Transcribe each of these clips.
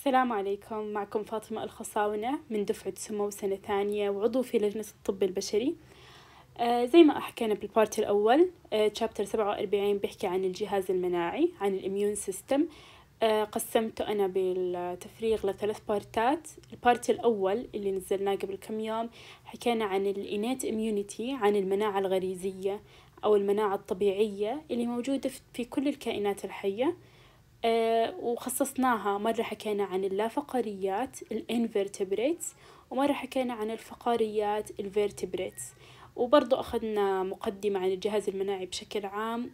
السلام عليكم، معكم فاطمة الخصاونة من دفعة سمو سنة ثانية وعضو في لجنة الطب البشري. زي ما حكينا بالبارت الأول، تشابتر 47 بيحكي عن الجهاز المناعي، عن الإميون سيستم. قسمته أنا بالتفريغ لثلاث بارتات. البارت الأول اللي نزلناه قبل كم يوم حكينا عن الإنات إميونيتي، عن المناعة الغريزية أو المناعة الطبيعية اللي موجودة في كل الكائنات الحية. وخصصناها، مرة حكينا عن اللافقاريات الانفرتبريتس، ومرة حكينا عن الفقاريات الفيرتبريتس، وبرضو أخذنا مقدمة عن الجهاز المناعي بشكل عام،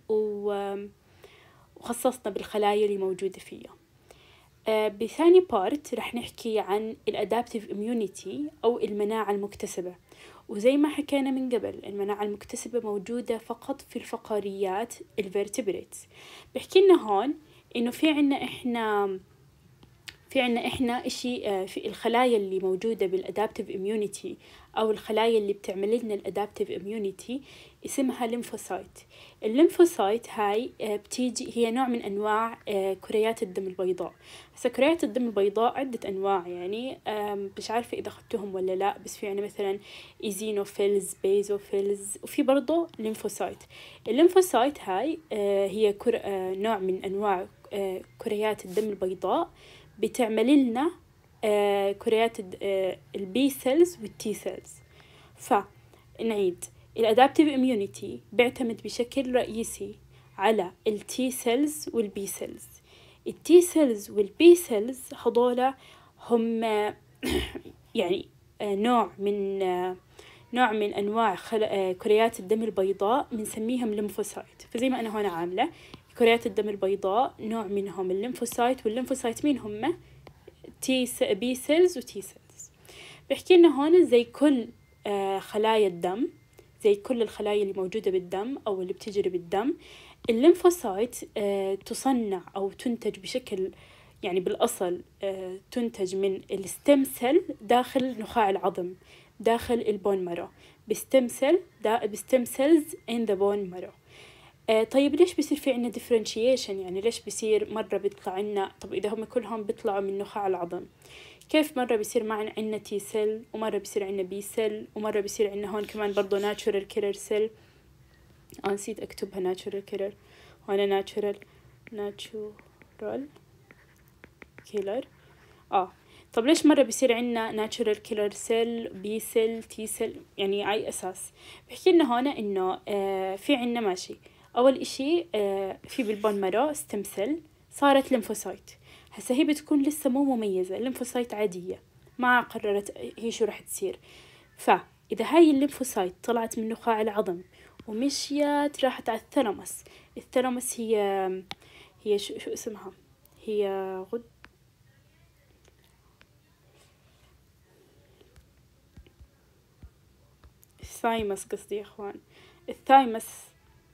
وخصصنا بالخلايا اللي موجودة فيه. بثاني بارت رح نحكي عن الأدابتيف إميونيتي أو المناعة المكتسبة. وزي ما حكينا من قبل، المناعة المكتسبة موجودة فقط في الفقاريات الفيرتبريتس. بحكي لنا هون إنه في عنا إحنا إشي في الخلايا اللي موجودة بالأدابتيف إميونيتي، أو الخلايا اللي بتعمل لنا الأدابتيف إميونيتي، اسمها ليمفوسايت. الليمفوسايت هاي بتيجي، هي نوع من أنواع كريات الدم البيضاء. هسا كريات الدم البيضاء عدة أنواع، يعني مش عارفة إذا أخذتهم ولا لا، بس في عنا مثلا إيزينوفيلز، بيزوفيلز، وفي برضو ليمفوسايت. الليمفوسايت هاي هي نوع من أنواع كريات الدم البيضاء، بتعمل لنا كريات البي سيلز والتي سيلز. فنعيد، الادابتيف اميونيتي بيعتمد بشكل رئيسي على التي سيلز والبي سيلز. التي سيلز والبي سيلز هذولا هم يعني نوع من أنواع كريات الدم البيضاء، بنسميهم ليمفوسايت. فزي ما أنا هنا عاملة كريات الدم البيضاء، نوع منهم الليمفوسايت، والليمفوسايت مين هم؟ بي سيلز وتي سيلز. بحكي لنا هون زي كل خلايا الدم، زي كل الخلايا اللي موجودة بالدم أو اللي بتجري بالدم، الليمفوسايت تصنع أو تنتج بشكل، يعني بالأصل تنتج من الستيم سيل داخل نخاع العظم، داخل البون مارو، بستيم سيلز in the bone marrow. طيب ليش بيصير في عنا differentiation؟ يعني ليش بيصير مرة بيطلع عنا، طب إذا هم كلهم بيطلعوا من نخاع العظم، كيف مرة بيصير معنا عنا تي سيل، ومرة بيصير عنا بي سيل، ومرة بيصير عنا هون كمان برضو natural killer cell؟ نسيت أكتبها natural killer، هون natural killer. طب ليش مرة بيصير عنا natural killer cell، بي سيل، تي سيل؟ يعني أي أساس؟ بحكي لنا هون إنه في عنا ماشي، أول إشي في بالبون مارو ستيم سيل صارت ليمفوسايت. هسا هي بتكون لسه مو مميزة، ليمفوسايت عادية ما قررت هي شو رح تصير. فإذا هاي الليمفوسايت طلعت من نخاع العظم ومشيت راحت على الثلمس. الثلمس هي شو اسمها؟ هي الثايمس، قصدي يا اخوان، الثايمس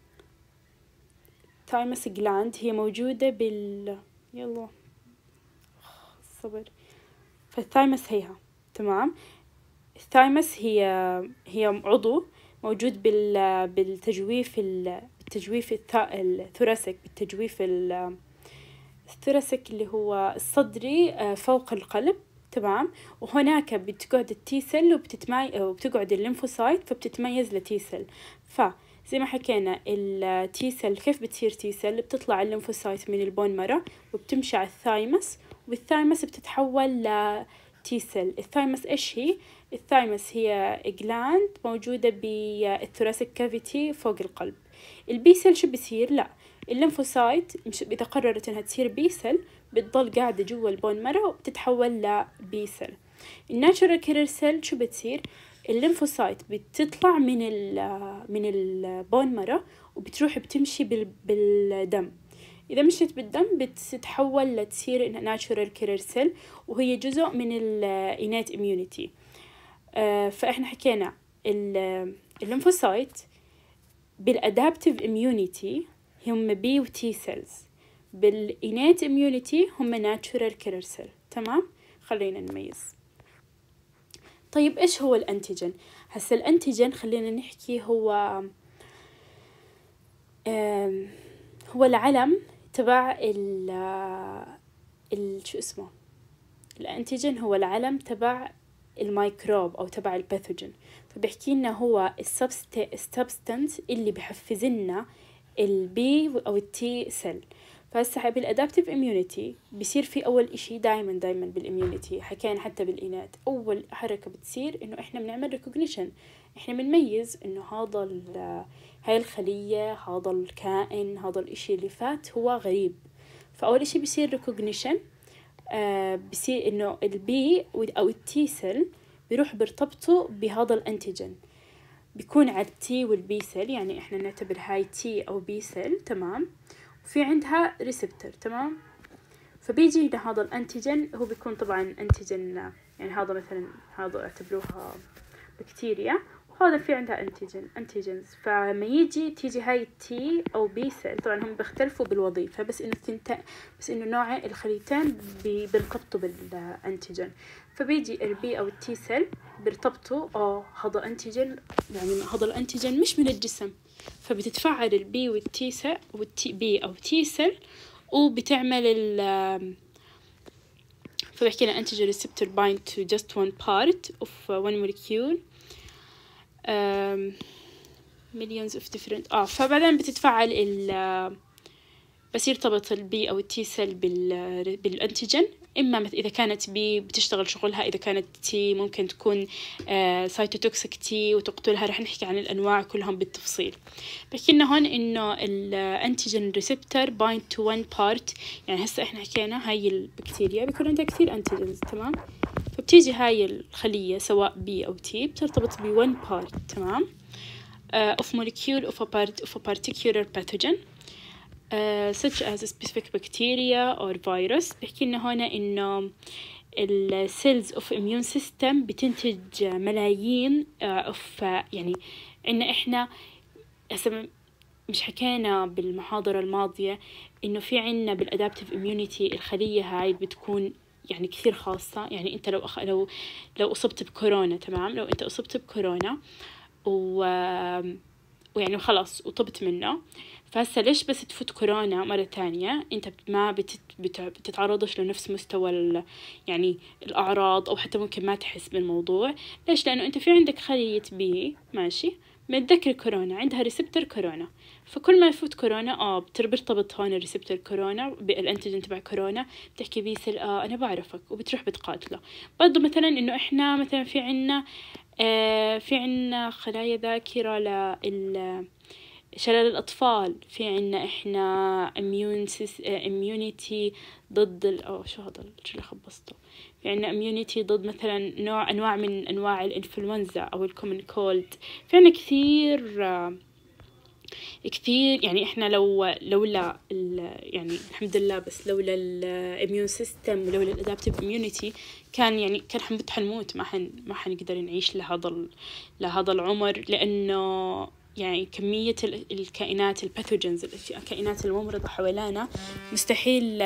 جلاند هي موجودة يلا صبر. فالثايمس هيها، تمام. الثايمس هي عضو موجود بالتجويف الثوراسيك، بالتجويف الثوراسيك اللي هو الصدري فوق القلب، تمام. وهناك بتقعد التي سيل وبتقعد الليمفوسايت، فبتتميز لتي سيل. فزي ما حكينا التي سيل كيف بتصير تي سيل؟ بتطلع الليمفوسايت من البون مارو وبتمشي على الثايمس، والثايمس بتتحول لتي سيل. الثايمس إيش هي؟ الثايمس هي جلاند موجودة بالثوراسيك كافيتي فوق القلب. البي سيل شو بصير؟ لا، الليمفوسايت مش إذا قررت إنها تصير بي سيل بتضل قاعدة جوا البون مارو وبتتحول لبي سيل. الناتشورال كيلر سيل شو بتصير؟ الليمفوسايت بتطلع من البون مارو وبتروح بتمشي بالدم. إذا مشيت بالدم بتتحول لتصير ناتشورال كيلر سيل، وهي جزء من الإنات إميونيتي. فإحنا حكينا الليمفوسايت بالأدابتيف إميونيتي هم بي وتي سيلز، بالإنات إميونيتي هم ناتشورال كيلر سيل، تمام. خلينا نميز. طيب إيش هو الأنتيجين؟ هسا الأنتيجين خلينا نحكي هو العلم تبع شو اسمه، الأنتيجين هو العلم تبع الميكروب أو تبع الباثوجين، فبيحكي لنا هو السبستانس اللي بحفز لنا البي أو التي سيل. فهسه بالادابتيف اميونيتي بيصير في اول اشي دايما بالاميونيتي، حكينا حتى بالاناث اول حركه بتصير انه احنا بنعمل ريكوجنيشن، احنا بنميز انه هاي الخليه، هذا الكائن، هذا الاشي اللي فات هو غريب. فاول اشي بيصير ريكوجنيشن، بيصير انه البي او التي سيل بيروح بيرتبطوا بهذا الانتيجين، بيكون على التي والبي سيل، يعني احنا نعتبر هاي تي او بي سيل، تمام، وفي عندها ريسبتور، تمام. فبيجي لنا هذا الانتيجين، هو بيكون طبعا انتيجين، يعني هذا مثلا هذا اعتبروها بكتيريا، وهذا في عندها انتيجينز. فلما تيجي هاي التي او بي سيل، طبعا هم بيختلفوا بالوظيفه، بس انه نوع الخليتين بيرتبطوا بالانتيجين. فبيجي البي او التي سيل بيرتبطوا، هذا انتيجين، يعني هذا الانتيجين مش من الجسم، فبتتفاعل البي والتي سيل والتي بي او تي سيل، وبتعمل فبحكي لنا antigen receptor bind to just one part of one molecule, millions of different فبعدين بتتفاعل بس يرتبط البي أو التي سيل بالأنتيجين. إما إذا كانت بي بتشتغل شغلها، إذا كانت تي ممكن تكون سايتوتوكسيك تي وتقتلها. رح نحكي عن الأنواع كلهم بالتفصيل. بحكي لنا هون إنه الأنتيجين ريسبتور بايند تو one part، يعني هسه إحنا حكينا هاي البكتيريا بيكون عندها كثير أنتيجينز، تمام. فبتيجي هاي الخلية سواء بي أو تي بترتبط ب one part، تمام، of molecule of a particular pathogen such as a specific bacteria or virus. بحكي لنا هنا إنه ال cells of immune system بتنتج ملايين يعني إن إحنا مش حكينا بالمحاضرة الماضية إنه في عنا بالadaptive immunity الخلية هاي بتكون يعني كثير خاصة. يعني أنت لو أصبت بكورونا، تمام، لو أنت أصبت بكورونا ويعني خلاص وطبت منه، فهسه ليش بس تفوت كورونا مرة تانية انت ما بتتعرضش لنفس مستوى يعني الأعراض، أو حتى ممكن ما تحس بالموضوع. ليش؟ لأنه انت في عندك خلية بي، ماشي، متذكر كورونا، عندها ريسبتور كورونا، فكل ما يفوت كورونا بترتبط هون الريسبتور كورونا بالانتيجين تبع كورونا، بتحكي بي سيل أنا بعرفك، وبتروح بتقاتله. برضو مثلا إنه إحنا مثلا في عنا خلايا ذاكرة شلل الأطفال، في عنا إحنا immunity ضد شو هذا شو اللي خبصته، في عنا immunity ضد مثلا أنواع من أنواع الإنفلونزا أو الكومن كولد. في عنا كثير يعني إحنا لولا يعني الحمد لله، بس لولا الإميون سيستم ولولا الأدابتيف إميونيتي كان حنموت، ما حنقدر نعيش لهذا العمر، لأنه يعني كمية الكائنات الباثوجينز، الكائنات الممرضة حوالينا مستحيل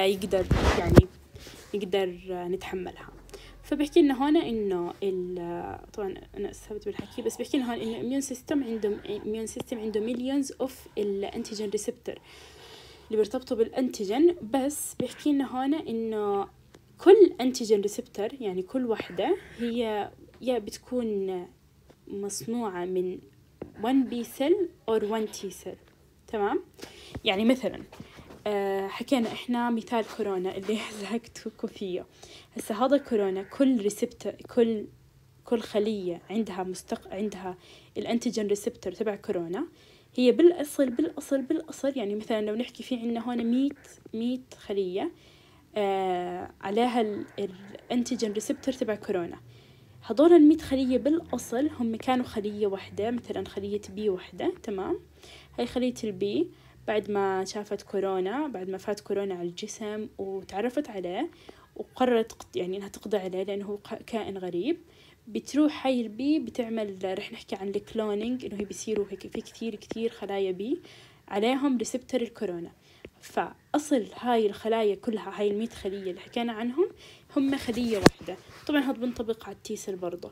نقدر نتحملها. فبحكي لنا هون إنه طبعا أنا أستهبت بالحكي، بس بحكي لنا هون إنه immune system عنده millions of الأنتيجين ريسبتور اللي بيرتبطوا بالأنتيجين. بس بحكي لنا هون إنه كل أنتيجين ريسبتور، يعني كل واحدة هي بتكون مصنوعة من one B cell or one T cell، تمام. يعني مثلا حكينا إحنا مثال كورونا اللي زهقتكم فيه. هسه هذا كورونا كل ريسبتور، كل خلية عندها الأنتيجين ريسبتور تبع كورونا، هي بالأصل يعني مثلا لو نحكي في عنا هون 100 خلية عليها الأنتيجين ريسبتور تبع كورونا. هذول 100 خلية بالأصل هم كانوا خلية واحدة، مثلا خلية بي واحدة، تمام. هاي خلية البي بعد ما شافت كورونا، بعد ما فات كورونا على الجسم وتعرفت عليه وقررت يعني إنها تقضي عليه لأنه هو كائن غريب، بتروح هاي البي بتعمل، رح نحكي عن الكلونينج، إنه هي بيصيروا هيك في كتير خلايا بي عليهم ريسبتور الكورونا. فأصل هاي الخلايا كلها، هاي 100 خلية اللي حكينا عنهم، هم خلية واحدة. طبعا هذا بنطبق على التيسل برضه.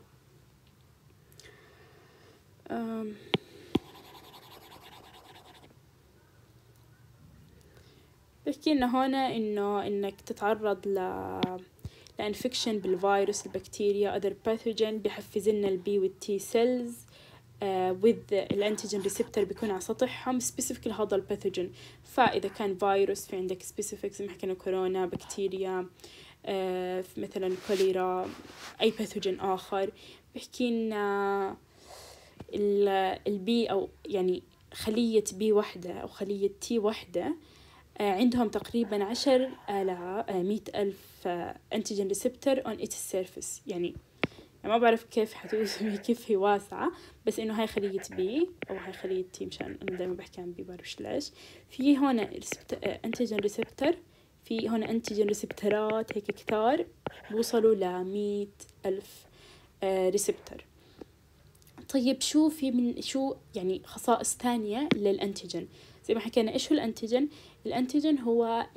بحكي لنا هنا إنك تتعرض لانفكشن بالفيروس البكتيريا other pathogen بيحفز لنا البي والتي سيلز with الانتيجين ريسبتور بيكون على سطحهم specific لهذا الباثوجين. فإذا كان فيروس في عندك specific زي ما حكينا كورونا بكتيريا مثلا كوليرا أي باثوجين آخر. بيحكي لنا البي أو يعني خلية بي واحدة أو خلية تي واحدة عندهم تقريبا 100,000 أنتيجين ريسبتور on its surface. يعني ما بعرف كيف حتوصفي كيف هي واسعة، بس إنه هاي خلية بي أو هاي خلية تي، مشان أنا دايما بحكي عن بي بعرفش ليش. في هون أنتيجين ريسبتور، في هون أنتيجين ريسبتورات هيك كتار بوصلوا 100,000 ريسبتور. طيب شو في من شو يعني خصائص تانية للأنتيجين؟ زي ما حكينا إيش هو الأنتيجين؟ الأنتيجين هو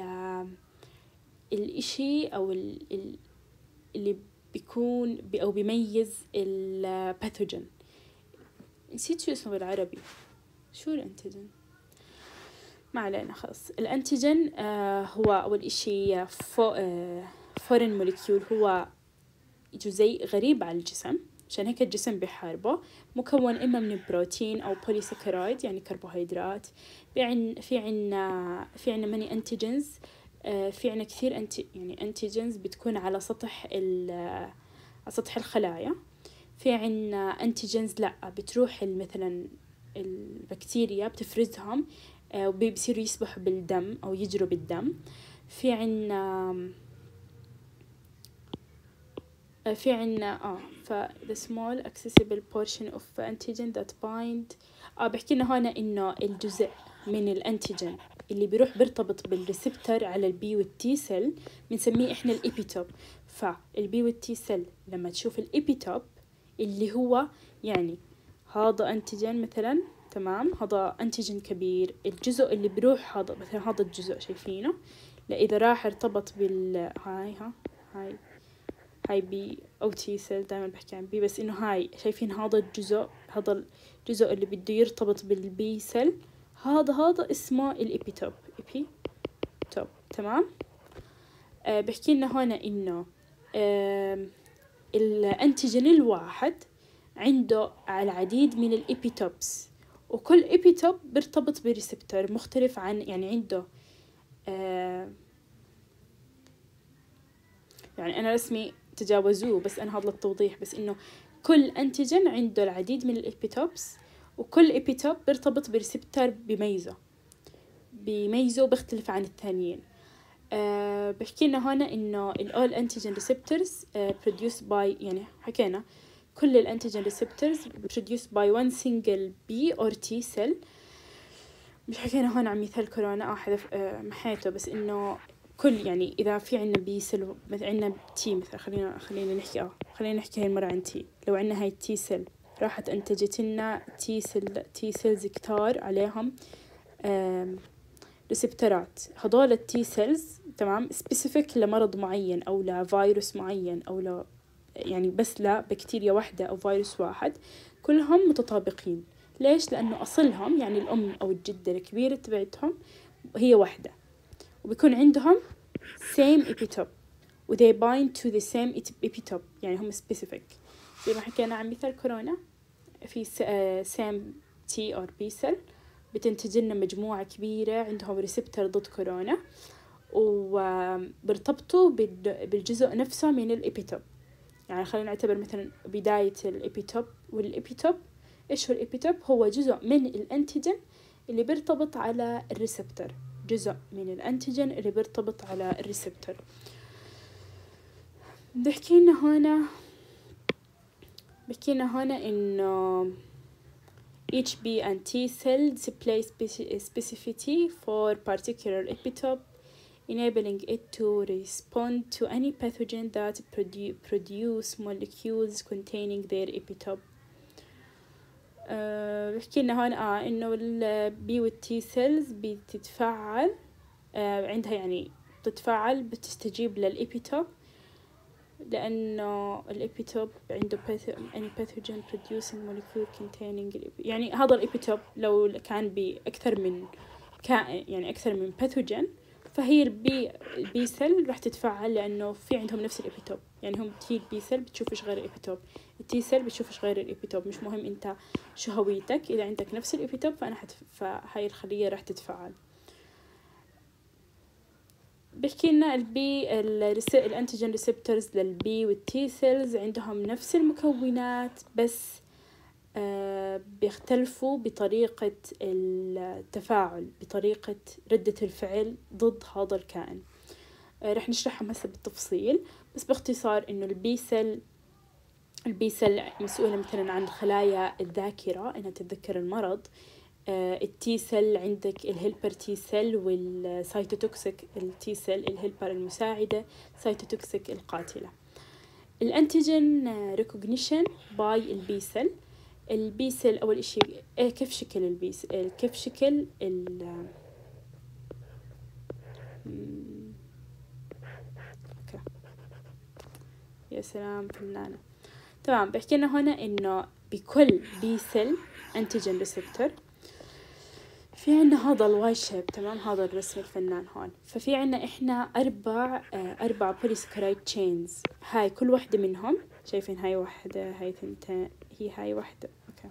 الإشي أو اللي بيكون أو بيميز الباثوجين. نسيت شو اسمه بالعربي، شو الأنتيجين؟ ما علينا خلاص. الأنتيجين هو أول إشي فورين موليكيول، هو جزيء غريب على الجسم، عشان هيك الجسم بيحاربه. مكون إما من بروتين أو بوليساكرايد يعني كربوهيدرات. في عنا ماني أنتيجينز، في عنا كثير يعني أنتيجينز بتكون على سطح الخلايا. في عنا أنتيجينز لأ بتروح مثلا البكتيريا بتفرزهم وبيصيروا يسبحوا بالدم أو يجروا بالدم. في عنا the small accessible portion of antigen that bind. بحكي لنا هنا إنه الجزء من الأنتيجين اللي بيروح بيرتبط بالريسبتر على البي والتي سيل بنسميه إحنا الإيبيتوب. فالبي والتي سيل لما تشوف الإيبيتوب اللي هو يعني هذا أنتيجين مثلا، تمام، هذا أنتيجين كبير، الجزء اللي بيروح هذا مثلا هذا الجزء شايفينه، إذا راح ارتبط هاي بي أو تي سيل، دائما بحكي عن بي بس إنه هاي شايفين هذا الجزء اللي بده يرتبط بالبي سيل، هذا اسمه الإيبيتوب. تمام. بحكي لنا هنا إنه الأنتيجين الواحد عنده العديد من الإيبيتوبس، وكل إيبيتوب بيرتبط بريسبتور مختلف عن يعني عنده يعني أنا رسمي تجاوزوه بس أنا هذا للتوضيح، بس إنه كل أنتيجين عنده العديد من الإيبيتوبس، وكل إيبيتوب بيرتبط بريسبتور بيميزه بيختلف عن الثانيين. بحكي لنا هنا إنه all antigen receptors produced by يعني حكينا كل الأنتيجين receptors produced by one single B or T cell. مش حكينا هون عن مثال كورونا حذف محيته، بس إنه كل يعني إذا في عنا بي سيل مثل عنا تي مثلا خلينا نحكي هاي المرة عن تي. لو عنا هاي تي سيل راحت أنتجت لنا تي سيلز كتار عليهم ريسبترات. هذول التي سيلز تمام سبيسيفيك لمرض معين أو لفيروس معين أو يعني بس لبكتيريا واحدة أو فيروس واحد، كلهم متطابقين. ليش؟ لأنه أصلهم يعني الأم أو الجدة الكبيرة تبعتهم هي واحدة، وبيكون عندهم same epitope و they bind to the same epitope يعني هم specific. زي ما حكينا عن مثال كورونا في same T or B cell بتنتج لنا مجموعة كبيرة عندهم ريسبتر ضد كورونا، وبرتبطوا بالجزء نفسه من الإبيتوب. يعني خلينا نعتبر مثلا بداية الإبيتوب، والإبيتوب إيش هو الإبيتوب؟ هو جزء من الأنتيجين اللي بيرتبط على الريسبتر، جزء من الأنتيجين اللي بيرتبط على الريسبتر. بحكينا هنا إنه each B and T cell display specificity for particular epitope, enabling it to respond to any pathogen that produce molecules containing their epitope. بحكينا هون إنه ال B وال T cells بتتفاعل عندها يعني بتتفاعل بتستجيب للإبيتوب، لأنه الإبيتوب عنده any pathogen producing molecule containing يعني هذا الإبيتوب لو كان بأكثر من يعني أكثر من pathogen فهي البي سيل راح تتفاعل لأنه في عندهم نفس الإيبيتوب، يعني هم في البي سيل بتشوفش غير الإيبيتوب، التي سيل بتشوفش غير الإيبيتوب. مش مهم أنت شو هويتك، إذا عندك نفس الإيبيتوب فهاي الخلية راح تتفاعل. بحكي لنا الأنتيجين ريسبتورز للبي والتي سيلز عندهم نفس المكونات، بس بيختلفوا بطريقة التفاعل، بطريقة ردة الفعل ضد هذا الكائن. رح نشرحهم هسه بالتفصيل، بس باختصار إنه البي سيل مسؤولة مثلا عن خلايا الذاكرة إنها تتذكر المرض. التي سيل عندك الهيلبر تي سيل والسايتوتوكسيك التي سيل، الهيلبر المساعدة، سايتوتوكسيك القاتلة. الانتيجين ريكوجنيشن باي البي سيل. البي سيل أول إشي كيف شكل البي سيل، كيف شكل يا سلام فنانة. تمام، بحكي لنا هنا إنه بكل بي سيل انتيجين ريسبتور في عنا هذا الواي شيب، تمام، هذا الرسم الفنان هون. ففي عنا إحنا أربع بوليسكرايد تشينز، هاي كل واحدة منهم شايفين، هاي واحدة، هاي ثنتين، هاي واحدة، أوكي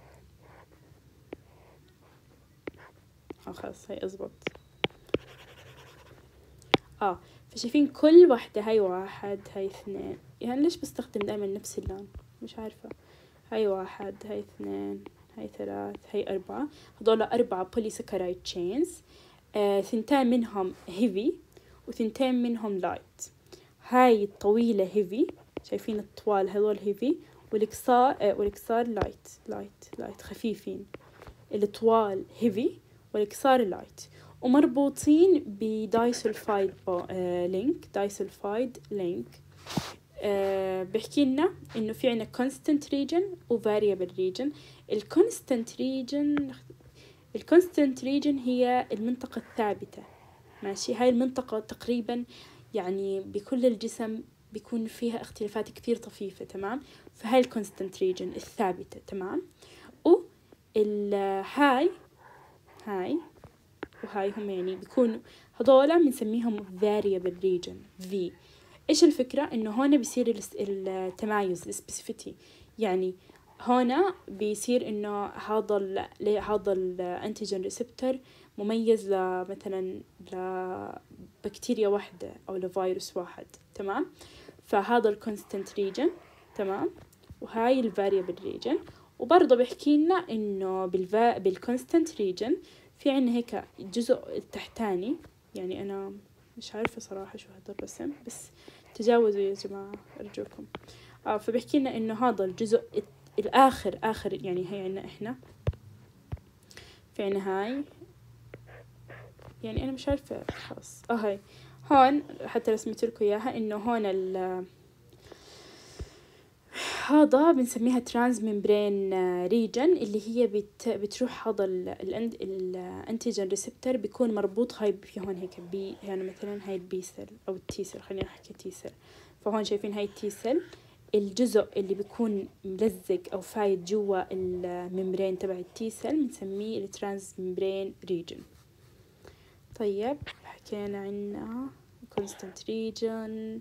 خلاص هاي أزبط. فشايفين كل واحدة، هاي واحد، هاي اثنين، يعني ليش بستخدم دائما نفس اللون مش عارفة. هاي واحد، هاي اثنين، هاي ثلاث، هاي أربعة. هذول 4 بوليسكرايد تشينز، ثنتين منهم هيفي وثنتين منهم لايت. هاي الطويلة هيفي، شايفين الطوال هذول هيفي، والإكسار لايت خفيفين. الطوال هيفي والإكسار لايت، ومربوطين بدايسولفايد لينك. بحكي لنا إنه في عنا constant region و variable region. الconstant region هي المنطقة الثابتة، ماشي. هاي المنطقة تقريبا يعني بكل الجسم بيكون فيها اختلافات كثير طفيفة، تمام. فهاي constant region الثابتة، تمام. هاي وهاي هم يعني بيكونوا هذولا بنسميهم variable region V. إيش الفكرة؟ إنه هون بيصير التمايز specificity، يعني هنا بيصير إنه هذا الأنتيجين ريسبتور مميز مثلا لبكتيريا واحدة أو لفيروس واحد، تمام. فهذا الكونستنت ريجن، تمام. وهاي الفاريبل ريجن. وبرضه بيحكي لنا إنه بالكونستنت ريجن في عنا هيك الجزء التحتاني، يعني أنا مش عارفة صراحة شو هذا الرسم، بس تجاوزوا يا جماعة أرجوكم. فبحكي لنا إنه هذا الجزء آخر يعني هي عنا إحنا في عنا هاي، يعني أنا مش عارفة خلاص. هاي هون حتى رسمت لكم إياها، إنه هون هذا بنسميها ترانس ممبرين ريجن، اللي هي بتروح هذا الانتيجين ريسبتور بيكون مربوط هاي في هون هيك يعني مثلا هاي البي سيل او التي سيل، خلينا نحكي تي سيل. فهون شايفين هاي التي سيل، الجزء اللي بيكون ملزق او فايت جوا الممبرين تبع التي سيل بنسميه الترانس ممبرين ريجن. طيب حكينا عنا constant region،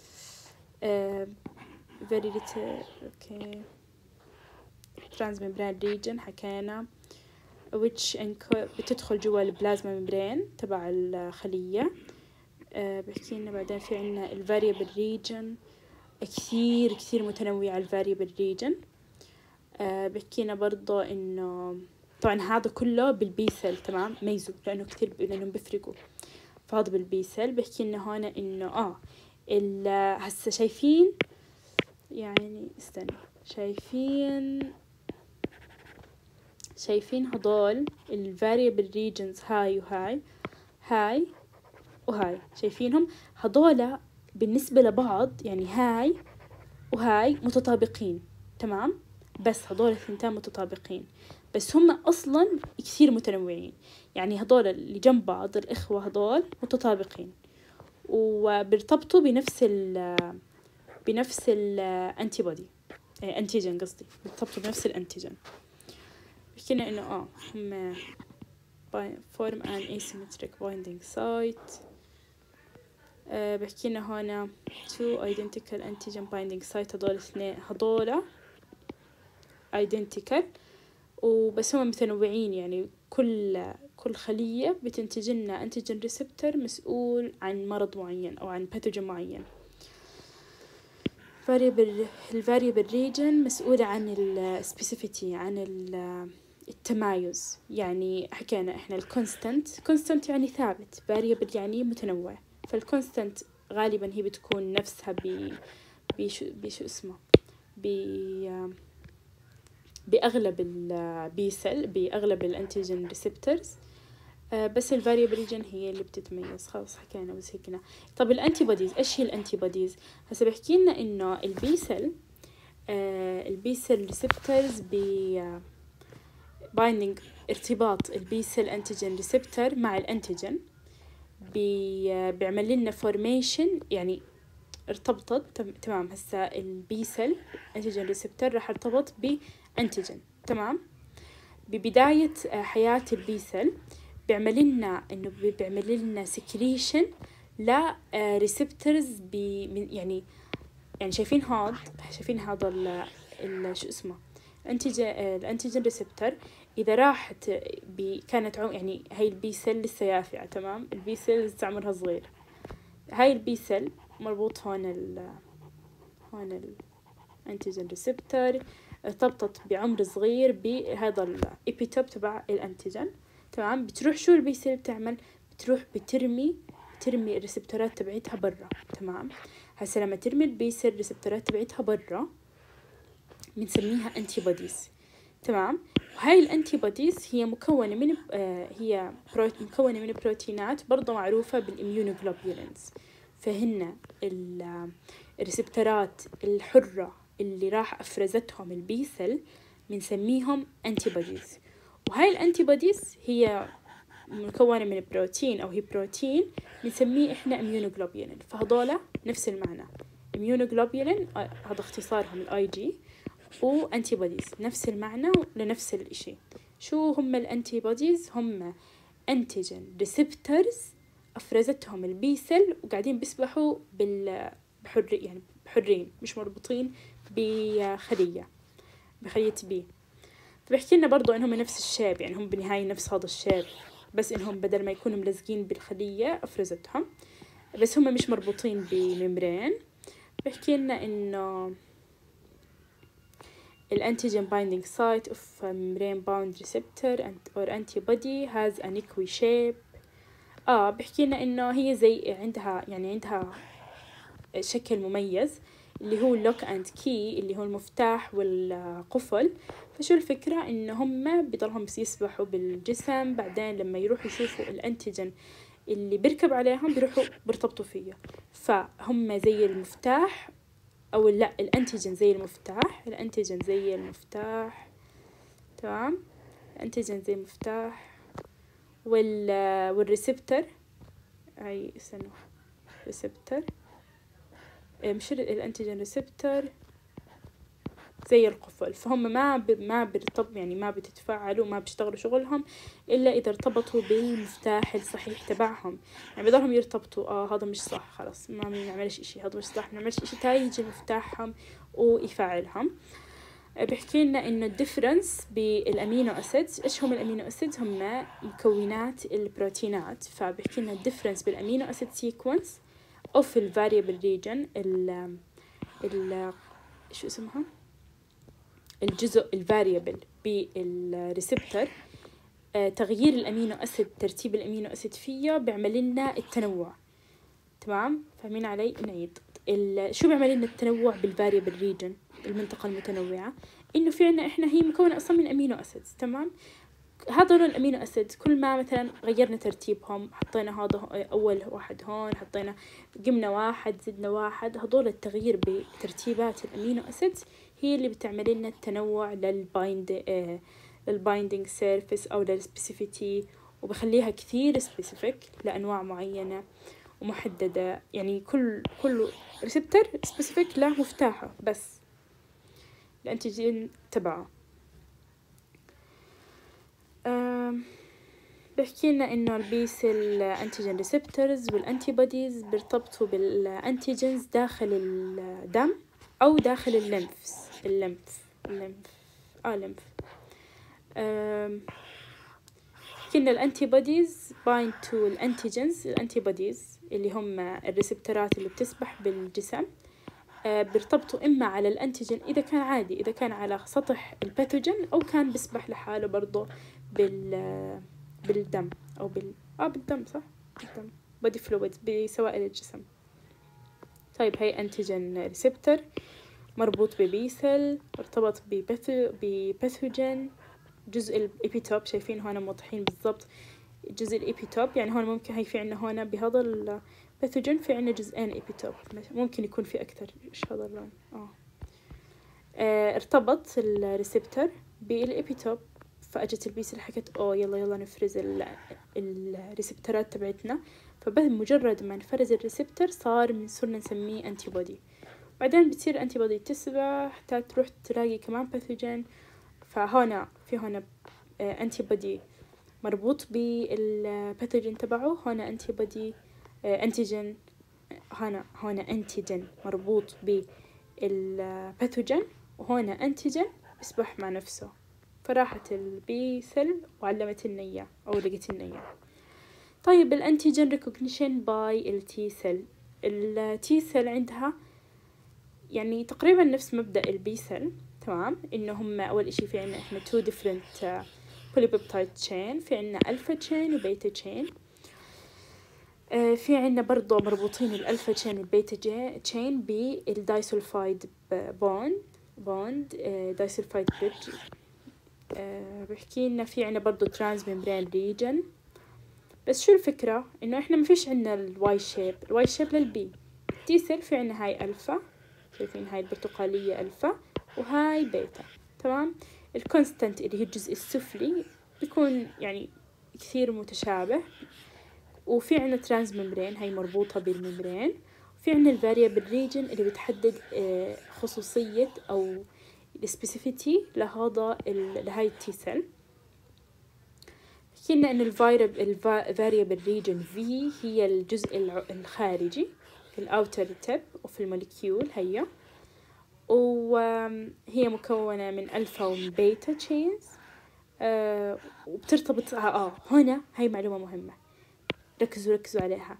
very little okay transmembrane region حكينا which بتدخل جوا البلازما ممبرين تبع الخلية. بحكي لنا بعدين في عنا variable region كثير متنوعة variable region. بحكي لنا برضو إنه طبعا هذا كله بالبي سيل، تمام، ميزو لأنهم بيفرقوا. فهذا بالبي سيل. بحكي لنا هون إنه هسه شايفين، يعني استنى، شايفين هذول الفاريبل ريجنز، هاي وهاي شايفينهم هذولا بالنسبة لبعض، يعني هاي وهاي متطابقين، تمام. بس هذول الثنتين متطابقين، بس هم أصلا كثير متنوعين. يعني هذول اللي جنب بعض الإخوة هذول متطابقين وبيرتبطوا بنفس الانتيبودي، انتيجين قصدي، بيرتبطوا بنفس الانتيجين. بحكينا إنه هم form an asymmetric binding site. بحكي لنا هنا two identical antigen binding site، هذول اثنين هذولا identical وبس هم متنوعين، يعني كل خلية بتنتج لنا antigen receptor مسؤول عن مرض معين أو عن pathogen معين. variable region مسؤولة عن specificity، عن التمايز. يعني حكينا إحنا constant يعني ثابت، variable يعني متنوع. فالconstant غالبا هي بتكون نفسها بشو اسمه بأغلب البيسل، بأغلب الانتيجين ريسبتورز. بس الفاريبل ريجن هي اللي بتتميز. خلاص حكينا بس هيك. طب الانتي بوديز، ايش هي الانتي بوديز؟ هسه بحكي لنا انه البيسل ريسبتورز بايندينج، ارتباط البيسل انتيجين ريسبتور مع الانتيجين بيعمل لنا فورميشن، يعني ارتبطت. تمام. هسه البيسل انتيجين ريسبتور راح ارتبط بانتيجين. تمام. ببداية حياة البيسل بيعمل لنا سكريشن لا ريسبتورز يعني شايفين هذا شو اسمه الانتيجين ريسبتور. اذا راحت كانت يعني هاي البيسل لسه يافعة. تمام. البيسل لسه عمرها صغير. هاي البيسل مربوط هون الانتيجين ريسبتور، ارتبطت بعمر صغير بهذا الابيتوب تبع الانتيجين. تمام. بتروح شو البيسل بتعمل؟ بتروح بترمي الريسبتورات تبعتها برا. تمام. هسه لما ترمي البيسل الريسبتورات تبعتها برا بنسميها انتي بوديز. تمام. وهاي الانتي بوديز هي مكونة من بروتينات برضه معروفة بالاميونوغلوبولينز. فهن الريسبتورات الحرة اللي راح افرزتهم البيسل بنسميهم انتي بوديز. وهاي الانتي بوديز هي مكونة من بروتين، أو هي بروتين بنسميه إحنا immunoglobulin. فهذولا نفس المعنى. immunoglobulin هذا اختصارهم IG، وانتي بوديز نفس المعنى لنفس الإشي. شو هم الانتي بوديز؟ هم انتيجين ريسبتورز أفرزتهم البيسل وقاعدين بيسبحوا يعني بحرين، مش مربوطين بخلية بي. فبحكي لنا برضو إنهم نفس الشيب، يعني هم بالنهاية نفس هذا الشيب، بس إنهم بدل ما يكونوا ملزقين بالخلية أفرزتهم، بس هم مش مربوطين بممبرين. بحكي لنا إنه الانتيجين binding site of membrane bound receptor or antibody has an equi shape. بحكي لنا إنه هي زي عندها شكل مميز اللي هو lock and key، اللي هو المفتاح والقفل. فشو الفكرة؟ إنه هم بيضلهم يسبحوا بالجسم، بعدين لما يروحوا يشوفوا الأنتيجين اللي بيركب عليهم بيروحوا بيرتبطوا فيه. فهم زي المفتاح، أو لا، الأنتيجين زي المفتاح. تمام. الأنتيجين زي المفتاح والريسبتر ريسبتر مش الانتيجين ريسبتور زي القفل. فهم ما بيرتبطوا، يعني ما بتتفاعلوا، ما بيشتغلوا شغلهم الا اذا ارتبطوا بالمفتاح الصحيح تبعهم. يعني بيضلهم يرتبطوا هذا مش صح، خلاص ما بنعملش اشي، هذا مش صح بنعملش اشي تاني، يجي مفتاحهم ويفعلهم. بحكي لنا انه الديفرنس بالامينو اسيدز. ايش هم الامينو اسيدز؟ هم مكونات البروتينات. فبحكي لنا الديفرنس بالامينو اسيد سيكونس of الفاريبل ريجن، شو اسمها، الجزء الفاريبل بالريسبتر. تغيير الامينو اسيد، ترتيب الامينو اسيد فيه بيعمل لنا التنوع. تمام. فاهمين علي؟ نعيد. شو بيعمل لنا التنوع بالفاريبل ريجن، المنطقة المتنوعة؟ انه في عنا احنا هي مكونة اصلا من امينو اسيدز. تمام. هذول الامينو اسيدز كل ما مثلا غيرنا ترتيبهم، حطينا هذا اول واحد هون، حطينا قمنا واحد زدنا واحد، هذول التغيير بترتيبات الامينو اسيدز هي اللي بتعمل لنا التنوع للبايندينج سيرفيس او للسبيسيفيتي، وبخليها كثير سبيسيفيك لانواع معينة ومحددة. يعني كل ريسبتر سبيسيفيك له مفتاحه بس الانتيجين تبعه. بيحكي لنا إنه البي سيل أنتيجين ريسبتورز والأنتي بوديز بيرتبطوا بالأنتيجينز داخل الدم أو داخل الليمف. كنا الأنتي بوديز بايند تو الأنتيجينز. الأنتي بوديز اللي هم الريسبتورات اللي بتسبح بالجسم بيرتبطوا إما على الأنتيجين إذا كان عادي، إذا كان على سطح الباثوجين، أو كان بيسبح لحاله برضه بالدم أو بالدم، صح؟ بالدم، body fluids، بسوائل الجسم. طيب هاي أنتيجين ريسبتور مربوط ببي سيل، ارتبط بباثوجين. جزء الإبيتوب شايفين هون موضحين بالضبط جزء الإبيتوب، يعني هون ممكن هاي في عنا هون بهذا الباثوجين في عنا جزئين إبيتوب، ممكن يكون في أكثر. إيش هذا اللون؟ ارتبط الريسبتور بالإبيتوب، فأجت البي سيل حكت يلا نفرز الريسبتورات تبعتنا، فبمجرد ما نفرز الريسبتور صرنا نسميه أنتي بودي. بعدين بتصير أنتي بودي تسبح حتى تروح تلاقي كمان باثوجين، فهنا في أنتي بودي مربوط بالباثوجين تبعه، هنا أنتي بودي أنتيجين، هنا أنتيجين مربوط بالباثوجين، وهنا أنتيجين بيسبح مع نفسه. فراحت البي سيل وعلمت النية أو لقت النية. طيب الأنتيجين ريكوجنيشن باي التي سيل. التي سيل عندها يعني تقريبا نفس مبدأ البي سيل، تمام؟ إنه هم أول إشي في عنا إحنا two different polypeptide chain، في عنا ألفا chain وبيتا chain. في عنا برضو مربوطين الألفا chain والبيتا chain بالدايسولفايد bond دايسولفايد bridge. بحكي لنا في عنا برضو trans membrane region. بس شو الفكرة؟ إنه إحنا ما فيش عنا الواي شيب للبي. تي سيل في عنا هاي ألفا، شايفين هاي البرتقالية ألفا، وهاي بيتا، تمام؟ الكونستانت اللي هي الجزء السفلي بيكون يعني كثير متشابه. وفي عنا ترانس ممبرين هاي مربوطة بالممبرين، وفي عنا الفاريابل ريجن اللي بتحدد خصوصية أو السبيسيفيتي لهاي التي سيل. حكينا إن الفاريابل ريجن في هي الجزء الخارجي، الأوتر تيب وفي الموليكيول هي، وهي مكونة من ألفا وبيتا تشينز. وبترتبط هنا هاي معلومة مهمة، ركزوا عليها.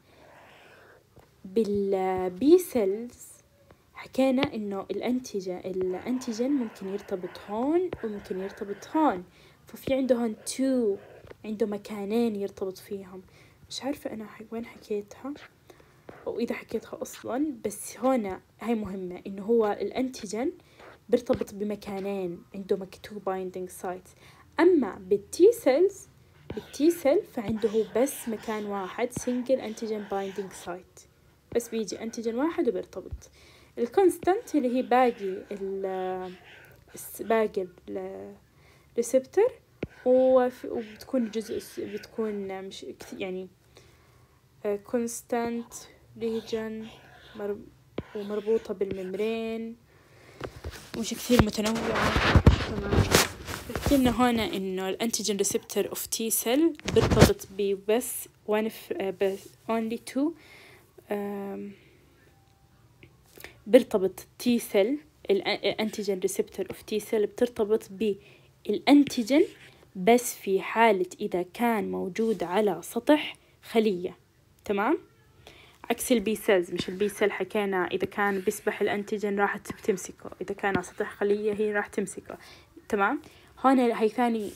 بالبي سيلز حكينا إنه الأنتيجين ممكن يرتبط هون وممكن يرتبط هون، ففي عندهم عنده مكانين يرتبط فيهم. مش عارفة أنا وين حكيتها أو إذا حكيتها أصلا، بس هنا هاي مهمة إنه هو الأنتيجين بيرتبط بمكانين، عنده two binding sites. أما بالتي سيل فعنده بس مكان واحد single antigen binding site، بس بيجي أنتيجين واحد وبيرتبط. الكونستانت اللي هي باقي الريسبتور، وبتكون بتكون مش يعني constant region ومربوطة بالممبرين، ومش كثير متنوعة. تمام. قلنا هنا إنه الأنتيجين ريسبتور of T cell بيرتبط بس only two بيرتبط T cell. الأنتيجين ريسبتور of T cell بترتبط بالأنتيجين بس في حالة إذا كان موجود على سطح خلية، تمام؟ عكس البي سيلز. مش البي سيل حكينا إذا كان بيسبح الأنتيجين راح تمسكه، إذا كان على سطح خلية هي راح تمسكه، تمام؟ هون هي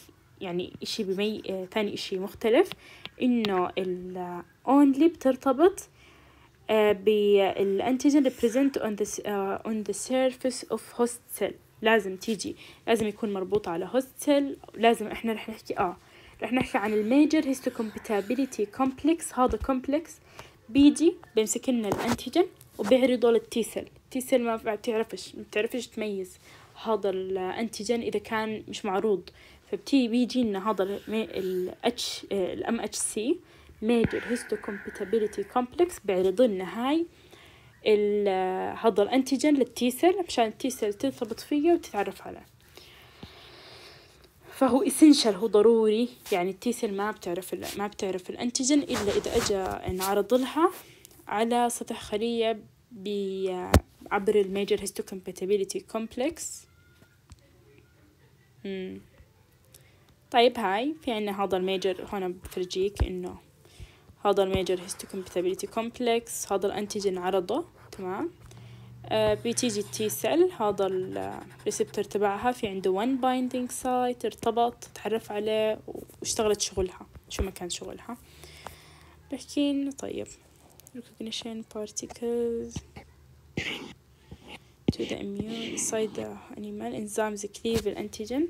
ثاني إشي مختلف، إنه only بترتبط بالأنتيجين represent on the surface of host cell. لازم يكون مربوط على host cell. لازم إحنا رح نحكي عن الميجر هيستوكومباتيبيليتي كومبلكس. هذا كومبلكس بيجي بيمسك لنا الأنتيجين وبيعرضه للتي سيل. التي سيل ما بتعرفش تميز هذا الأنتيجين إذا كان مش معروض، بيجي لنا هذا الام اتش سي major histocompatibility complex بيعرض لنا هذا الأنتيجين للتي سيل عشان التي سيل ترتبط فيه وتتعرف عليه. فهو essential، هو ضروري. يعني التي سيل ما بتعرف الأنتيجين إلا إذا أجى انعرض لها على سطح خلية عبر الميجر هيستوكومباتيبيليتي كومبلكس. طيب هاي في عنا هذا الميجر، هنا بفرجيك إنه هذا الميجر هيستوكومباتيبيليتي كومبلكس، هذا الأنتيجين عرضه، تمام. بتيجي التي سيل، هذا الريسبتور تبعها في عنده one binding site، ارتبط، تعرف عليه واشتغلت شغلها. شو ما كان شغلها بحكي طيب recognition particles to the immune inside the animal enzymes cleave الانتيجين.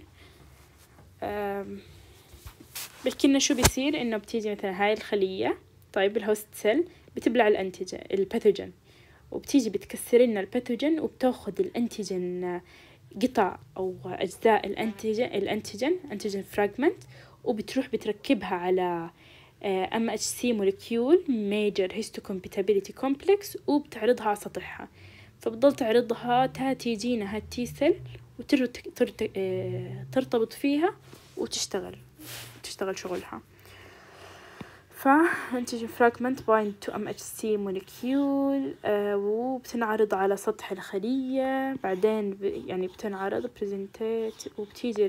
بحكي لنا شو بيصير، انه بتيجي مثلا هاي الخلية، طيب الهوست سيل بتبلع الانتيجين الباثوجين، وبتيجي بتكسر لنا الباثوجين وبتاخذ الانتيجين قطع او اجزاء الانتيجين فراجمنت، وبتروح بتركبها على MHC مولكيول major histocompatibility complex وبتعرضها على سطحها. فبتضل تعرضها تيجينا هالتي سيل وترتبط فيها وتشتغل شغلها. فانتيجين fragment bind to MHC molecule وبتنعرض على سطح الخلية، بعدين يعني بتنعرض presentate، وبتيجي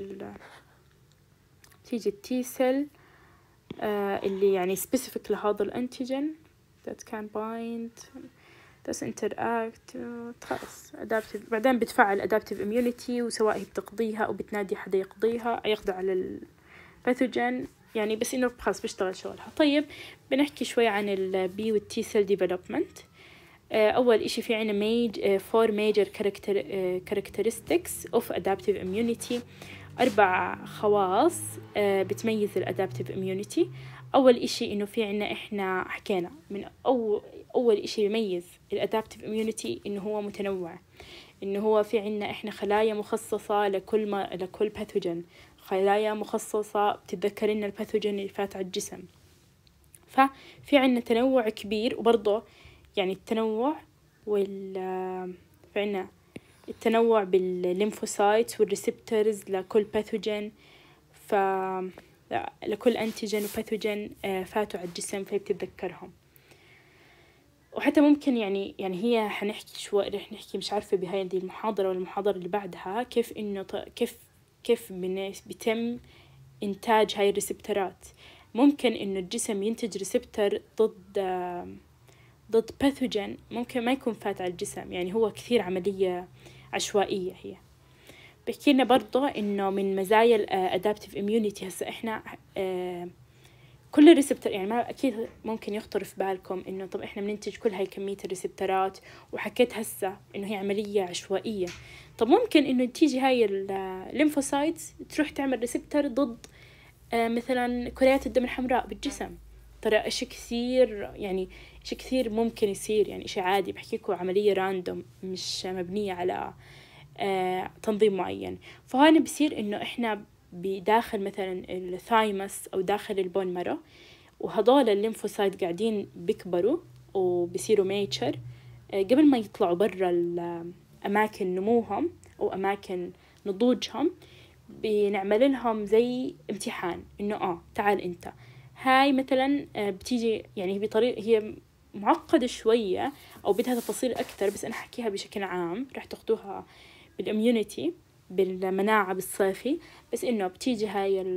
التي سيل اللي يعني specific لهذا الانتيجين that can bind does interact خلاص adaptive. بعدين بتفعل adaptive immunity، وسواء هي بتقضيها أو بتنادي حدا يقضي على الباثوجين، يعني بس إنه خلاص بيشتغل شغلها. طيب بنحكي شوي عن البي والتي سيل ديفلوبمنت. أول إشي في عنا four major characteristics of adaptive immunity، 4 خواص بتميز الادابتيف immunity. أول إشي إنه في عنا إحنا حكينا من أول إشي يميز الادابتيف immunity إنه هو متنوع، إنه هو في عنا إحنا خلايا مخصصة لكل باثوجين، خلايا مخصصة بتتذكر لنا الباثوجين اللي فات على الجسم. ففي عنا تنوع كبير، وبرضه يعني التنوع في عنا التنوع بالليمفوسايت والريسبتورز لكل باثوجين، لكل أنتيجين وباثوجين فاتوا على الجسم فبتتذكرهم. وحتى ممكن يعني هي حنحكي رح نحكي مش عارفة بهاي المحاضرة ولا المحاضرة اللي بعدها كيف إنه كيف بيتم إنتاج هاي الريسبتورات. ممكن إنه الجسم ينتج ريسبتور ضد باثوجين ممكن ما يكون فات على الجسم، يعني هو كثير عملية عشوائية. هي بحكي لنا برضه إنه من مزايا الادابتيف اميونيتي، هسا إحنا كل الريسبتور يعني ما أكيد ممكن يخطر في بالكم إنه طب إحنا بننتج كل هاي كمية الريسبتورات، وحكيت هسا إنه هي عملية عشوائية. طب ممكن إنه تيجي هاي الليمفوسايتس تروح تعمل ريسبتور ضد مثلا كريات الدم الحمراء بالجسم. ترى إشي كثير ممكن يصير، يعني إشي عادي. بحكيكوا عملية راندوم مش مبنية على تنظيم معين. فهنا بصير إنه إحنا بداخل مثلا الثايمس أو داخل البون مارو، وهذول الليمفوسايت قاعدين بيكبروا وبيصيروا ميتشر قبل ما يطلعوا برا أماكن نموهم أو أماكن نضوجهم. بنعمل لهم زي امتحان إنه تعال أنت هاي مثلا بتيجي، يعني بطريقة هي معقدة شوية أو بدها تفاصيل أكثر، بس أنا حكيها بشكل عام رح تاخدوها بالإميونيتي بالمناعة بالصيفي. بس إنه بتيجي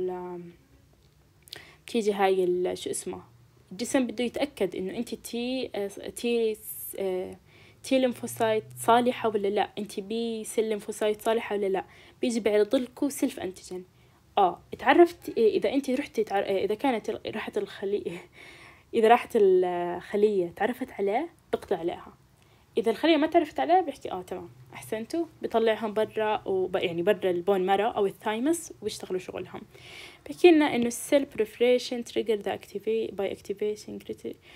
هاي شو اسمه، الجسم بده يتأكد إنه أنت تي ليمفوسايت صالحة ولا لا، أنت بي سيل ليمفوسايت صالحة ولا لا. بيجي بيعرض لكم سيلف أنتيجين. اتعرفت إذا أنت إذا كانت إذا راحت الخلية تعرفت عليه بقضي عليها. إذا الخلية ما تعرفت عليه بيحكي تمام أحسنتوا، بيطلعهم برا يعني برا البون مارو أو الثايمس وبيشتغلوا شغلهم. بحكي لنا إنه السيل proliferation trigger the by activation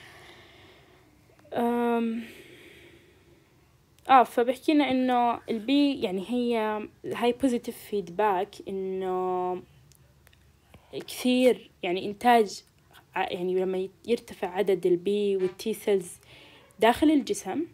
فبحكي لنا إنه البي يعني هاي positive feedback إنه كثير يعني إنتاج، يعني لما يرتفع عدد البي والتي سيلز داخل الجسم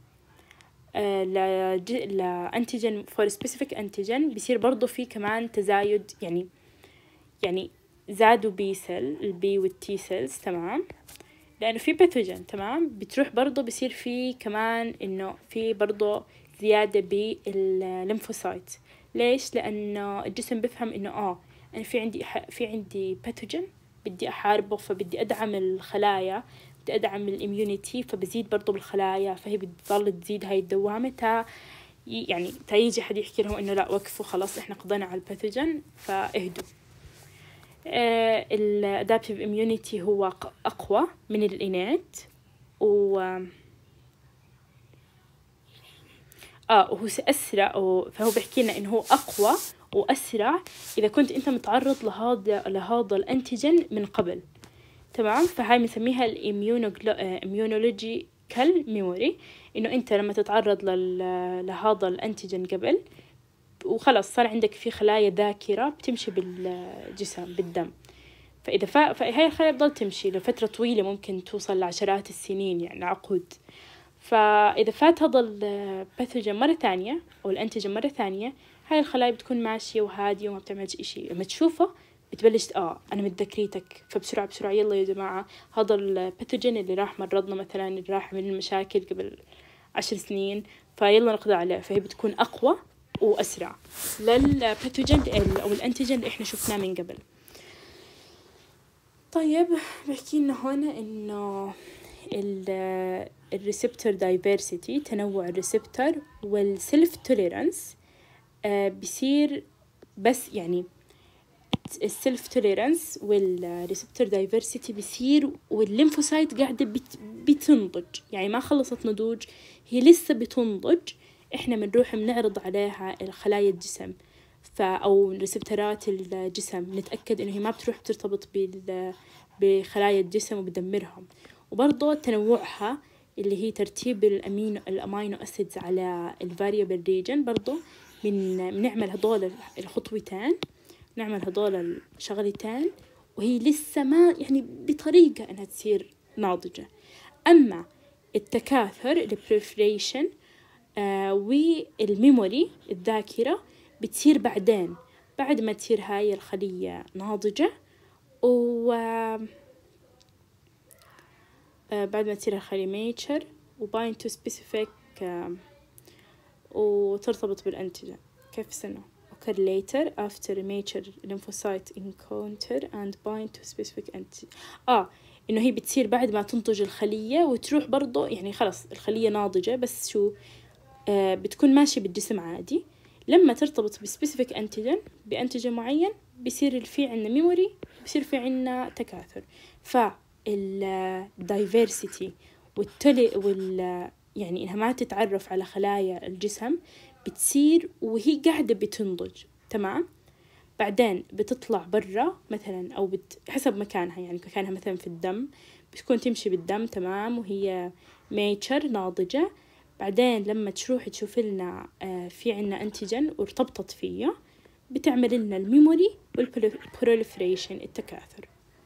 لأنتيجين for specific antigen بيصير برضو في كمان تزايد، يعني يعني زادوا بي سيل، البي والتي سيلز، تمام، لأنه في باثوجين، تمام، بتروح برضو بصير في كمان إنه في برضو زيادة بالليمفوسايت. ليش؟ لأنه الجسم بفهم إنه أنا في عندي باثوجين بدي أحاربه، فبدي أدعم الخلايا، بدي أدعم الإميونيتي، فبزيد برضو بالخلايا، فهي بتظل تزيد هاي الدوامة يعني يجي حد يحكي لهم إنه لا وقفوا خلاص إحنا قضينا على الباثوجين فاهدوا. الادابتيف اميونيتي هو اقوى من الانات، وهو اسرع، فهو بيحكي لنا انه هو اقوى واسرع اذا كنت انت متعرض لهذا الانتيجين من قبل، تمام. فهاي بنسميها الاميونولوجيكال ميموري، انه انت لما تتعرض لهذا الانتيجين قبل وخلاص صار عندك في خلايا ذاكرة بتمشي بالجسم بالدم، فهي الخلايا بتضل تمشي لفترة طويلة، ممكن توصل لعشرات السنين، يعني عقود. فإذا فات هذا الباثوجين مرة ثانية أو الأنتيجين مرة ثانية، هاي الخلايا بتكون ماشية وهادية وما بتعملش إشي. لما تشوفه بتبلش أنا متذكريتك، فبسرعة يلا يا جماعة هذا الباثوجين اللي راح مرضنا مثلا، اللي راح من المشاكل قبل 10 سنين، فيلا نقضي عليه. فهي بتكون أقوى وأسرع للباثوجين أو الأنتيجين اللي إحنا شفناه من قبل. طيب بحكي لنا هون إنه الريسبتور دايفرسيتي، تنوع الريسبتور، والسيلف توليرانس بيصير، بس يعني السيلف توليرانس والريسبتور دايفرسيتي بيصير والليمفوسايت قاعدة بتنضج، يعني ما خلصت نضوج، هي لسه بتنضج. إحنا بنروح بنعرض عليها الخلايا الجسم أو ريسبتورات الجسم، نتأكد إنه هي ما بتروح بترتبط بخلايا الجسم وبدمرهم. وبرضه تنوعها اللي هي ترتيب الأمينو أسيدز على الفاريبل ريجن، برضه بنعمل هدول الخطوتين، نعمل هدول الشغلتين وهي لسه ما يعني بطريقة إنها تصير ناضجة. أما التكاثر البريفريشن والميموري الذاكرة بتصير بعدين، بعد ما تصير هاي الخلية ناضجة، بعد ما تصير الخلية ميتشر وباين تو سبيسيفيك وترتبط بالأنتيجين. كيف سنة occur later after mature lymphocyte encounter and bind to specific antigen. إنه هي بتصير بعد ما تنتج الخلية وتروح برضو، يعني خلاص الخلية ناضجة، بس شو بتكون ماشي بالجسم عادي. لما ترتبط بسبيسيفيك أنتيجين بأنتيجين معين بيصير في عنا ميموري، بيصير في عنا تكاثر. فالدايفرسيتي يعني إنها ما تتعرف على خلايا الجسم بتصير وهي قاعدة بتنضج، تمام. بعدين بتطلع برا مثلا أو حسب مكانها، يعني مكانها مثلا في الدم بتكون تمشي بالدم، تمام، وهي ميتشر ناضجة. بعدين لما تروح تشوف لنا في عنا أنتيجين وارتبطت فيه، بتعمل لنا الميموري والبروليفريشن التكاثر.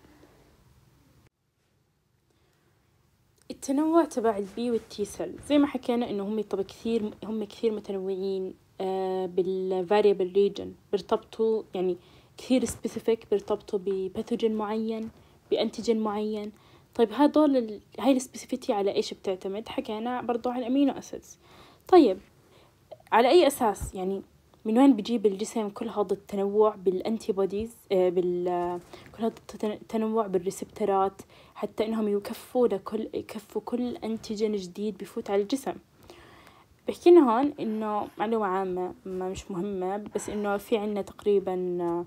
التنوع تبع البي والتي سيل زي ما حكينا إنه هم كثير متنوعين بالفاريبل ريجن، بيرتبطوا يعني كثير سبيسيفيك، بيرتبطوا بباثوجين معين، بأنتيجين معين. طيب هاي السبيسيفيتي على إيش بتعتمد؟ حكينا برضو على الأمينو أسيدز. طيب على أي أساس؟ يعني من وين بيجيب الجسم كل هذا التنوع بالأنتي بوديز، كل هذا التنوع بالريسبترات، حتى إنهم يكفوا كل أنتيجين جديد بفوت على الجسم؟ بحكي لنا هون إنه معلومة عامة ما مش مهمة، بس إنه في عنا تقريبا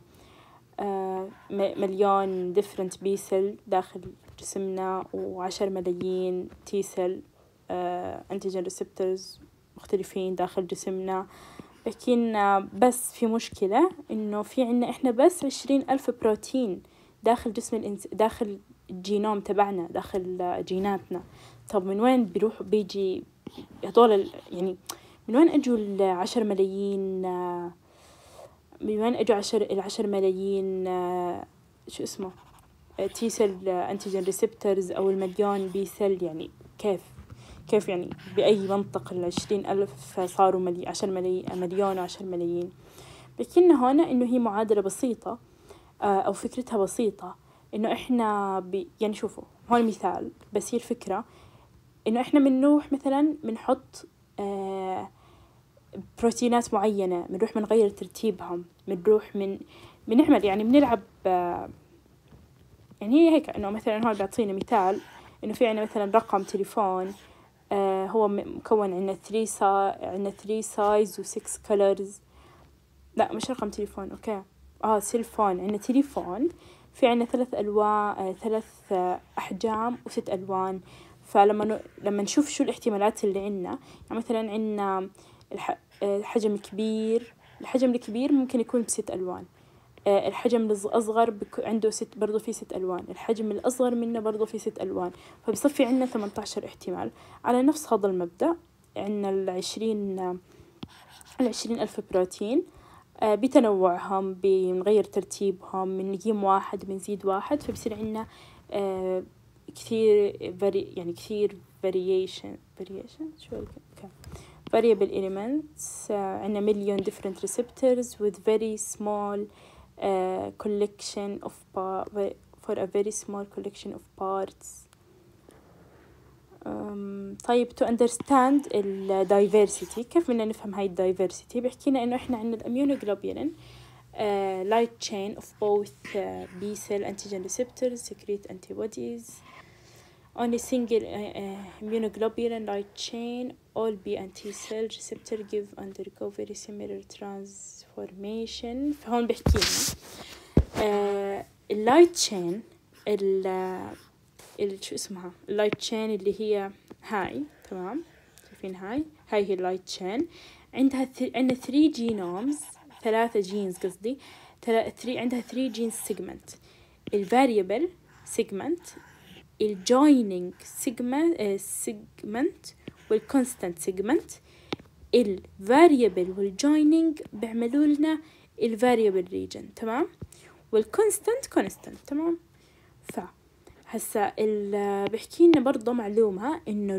1,000,000 different B cell داخل جسمنا، و10 ملايين T cell antigen receptors مختلفين داخل جسمنا. بحكي لنا بس في مشكلة إنه في عنا إحنا بس 20,000 بروتين داخل جسم داخل الجينوم تبعنا، داخل جيناتنا. طب من وين بيجي هذول؟ يعني من وين أجوا 10 ملايين؟ من وين أجوا 10 ملايين شو اسمه تي سيل أنتيجين ريسبترز أو 1,000,000 بي سيل؟ يعني كيف يعني بأي منطق 20,000 صاروا 10 مليون و10 ملايين؟ بحكي لنا هنا إنه هي معادلة بسيطة. أو فكرتها بسيطة، إنه إحنا يعني شوفوا هون مثال، بس هي الفكرة إنه إحنا بنروح مثلا بنحط بروتينات معينة، بنروح بنغير ترتيبهم، بنروح بنعمل يعني بنلعب يعني هي هيك. إنه مثلا هون بيعطينا مثال إنه في عنا مثلا رقم تليفون هو مكون عنا 3 size و 6 colors. لا مش رقم تليفون، أوكي سيلفون. عنا تليفون في عنا 3 ألوان، 3 أحجام و6 ألوان. فلما نشوف شو الاحتمالات اللي عنا، يعني مثلا عنا الحجم كبير. الحجم الكبير ممكن يكون ب6 ألوان. الحجم الأصغر عنده برضو في 6 ألوان. الحجم الأصغر منه برضو في 6 ألوان. فبصفي عنا 18 احتمال. على نفس هذا المبدأ عنا 20 ألف بروتين بتنوعهم، بنغير ترتيبهم، بنقيم واحد بنزيد واحد، فبصير عنا كثير يعني كثير variation شو variable elements. عنا million different receptors with very small collection of for a very small collection of parts. طيب to understand ال diversity، كيف بدنا نفهم هاي ال diversity؟ بيحكينا إنه إحنا عنا الimmunoglobulin light chain of both B cell antigen receptors secrete antibodies. Only single immunoglobulin light chain all B and T cell receptor give undergo very similar transformation. فهون بحكينا اللايت تشين شو اسمها اللايت تشين اللي هي هاي، تمام؟ شايفين هاي هي اللايت تشين. عندها عندنا 3 جينومز، 3 جينز قصدي، عندها 3 جينز سيجمنت: الفاريبل سيجمنت، الجوينينج سيجمنت، والكونستانت سيجمنت. الفاريبل والجوينينج بيعملوا لنا الفاريبل ريجن، تمام؟ والكونستانت كونستانت، تمام؟ هسا بحكي لنا برضه معلومة إنه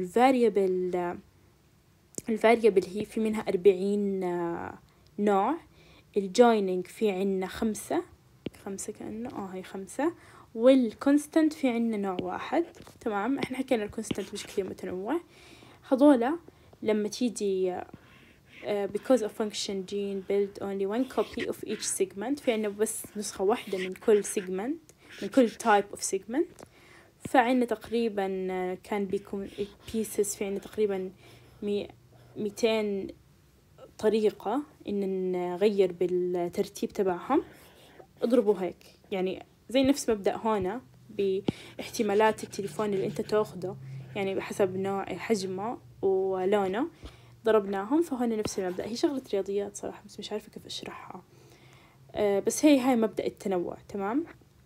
الفاريبل هي في منها 40 نوع. الجوينينج في عنا 5 كأنه هي 5. والكونستانت في عنا نوع واحد، تمام؟ احنا حكينا الكونستانت مش كثير متنوع. هذولا لما تيجي because a function gene build only one copy of each segment، في عنا بس نسخة واحدة من كل segment، من كل type of segment. فعنا تقريبا كان بيكون pieces، في عنا تقريبا 200 طريقة إن نغير بالترتيب تبعهم. اضربوا هيك يعني زي نفس مبدأ هنا باحتمالات التليفون اللي انت تاخده، يعني بحسب نوع حجمه ولونه ضربناهم. فهنا نفس المبدأ. هي شغلة رياضيات صراحة بس مش عارفة كيف اشرحها. بس هاي مبدأ التنوع، تمام؟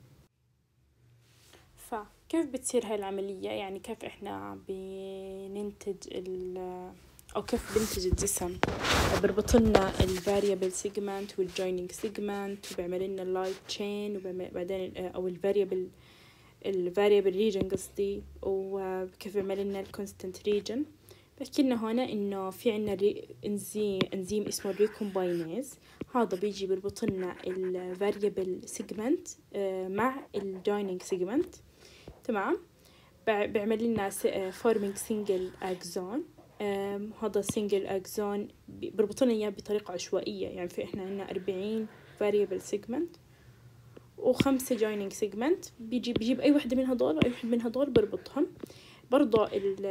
فكيف بتصير هاي العملية؟ يعني كيف احنا بننتج أو كيف بنتج الجسم؟ بربطلنا الفاريبل سيجمنت والجوينينج سيجمنت، وبيعمل لنا اللايت تشين، وبعدين أو الفاريبل ريجن قصدي، وكيف بيعمل لنا الكونستانت ريجن. بحكي لنا هنا إنه في عنا إنزيم اسمه الريكومباينيز. هذا بيجي بربطلنا الفاريبل سيجمنت مع الجوينينج سيجمنت، تمام؟ بيعمل لنا forming single axon. هذا single axon بربطلنا إياه بطريقة عشوائية. يعني في إحنا عنا 40 variable segment و5 joining segment. بيجيب أي واحدة من هذول وأي واحد من هذول بربطهم. برضو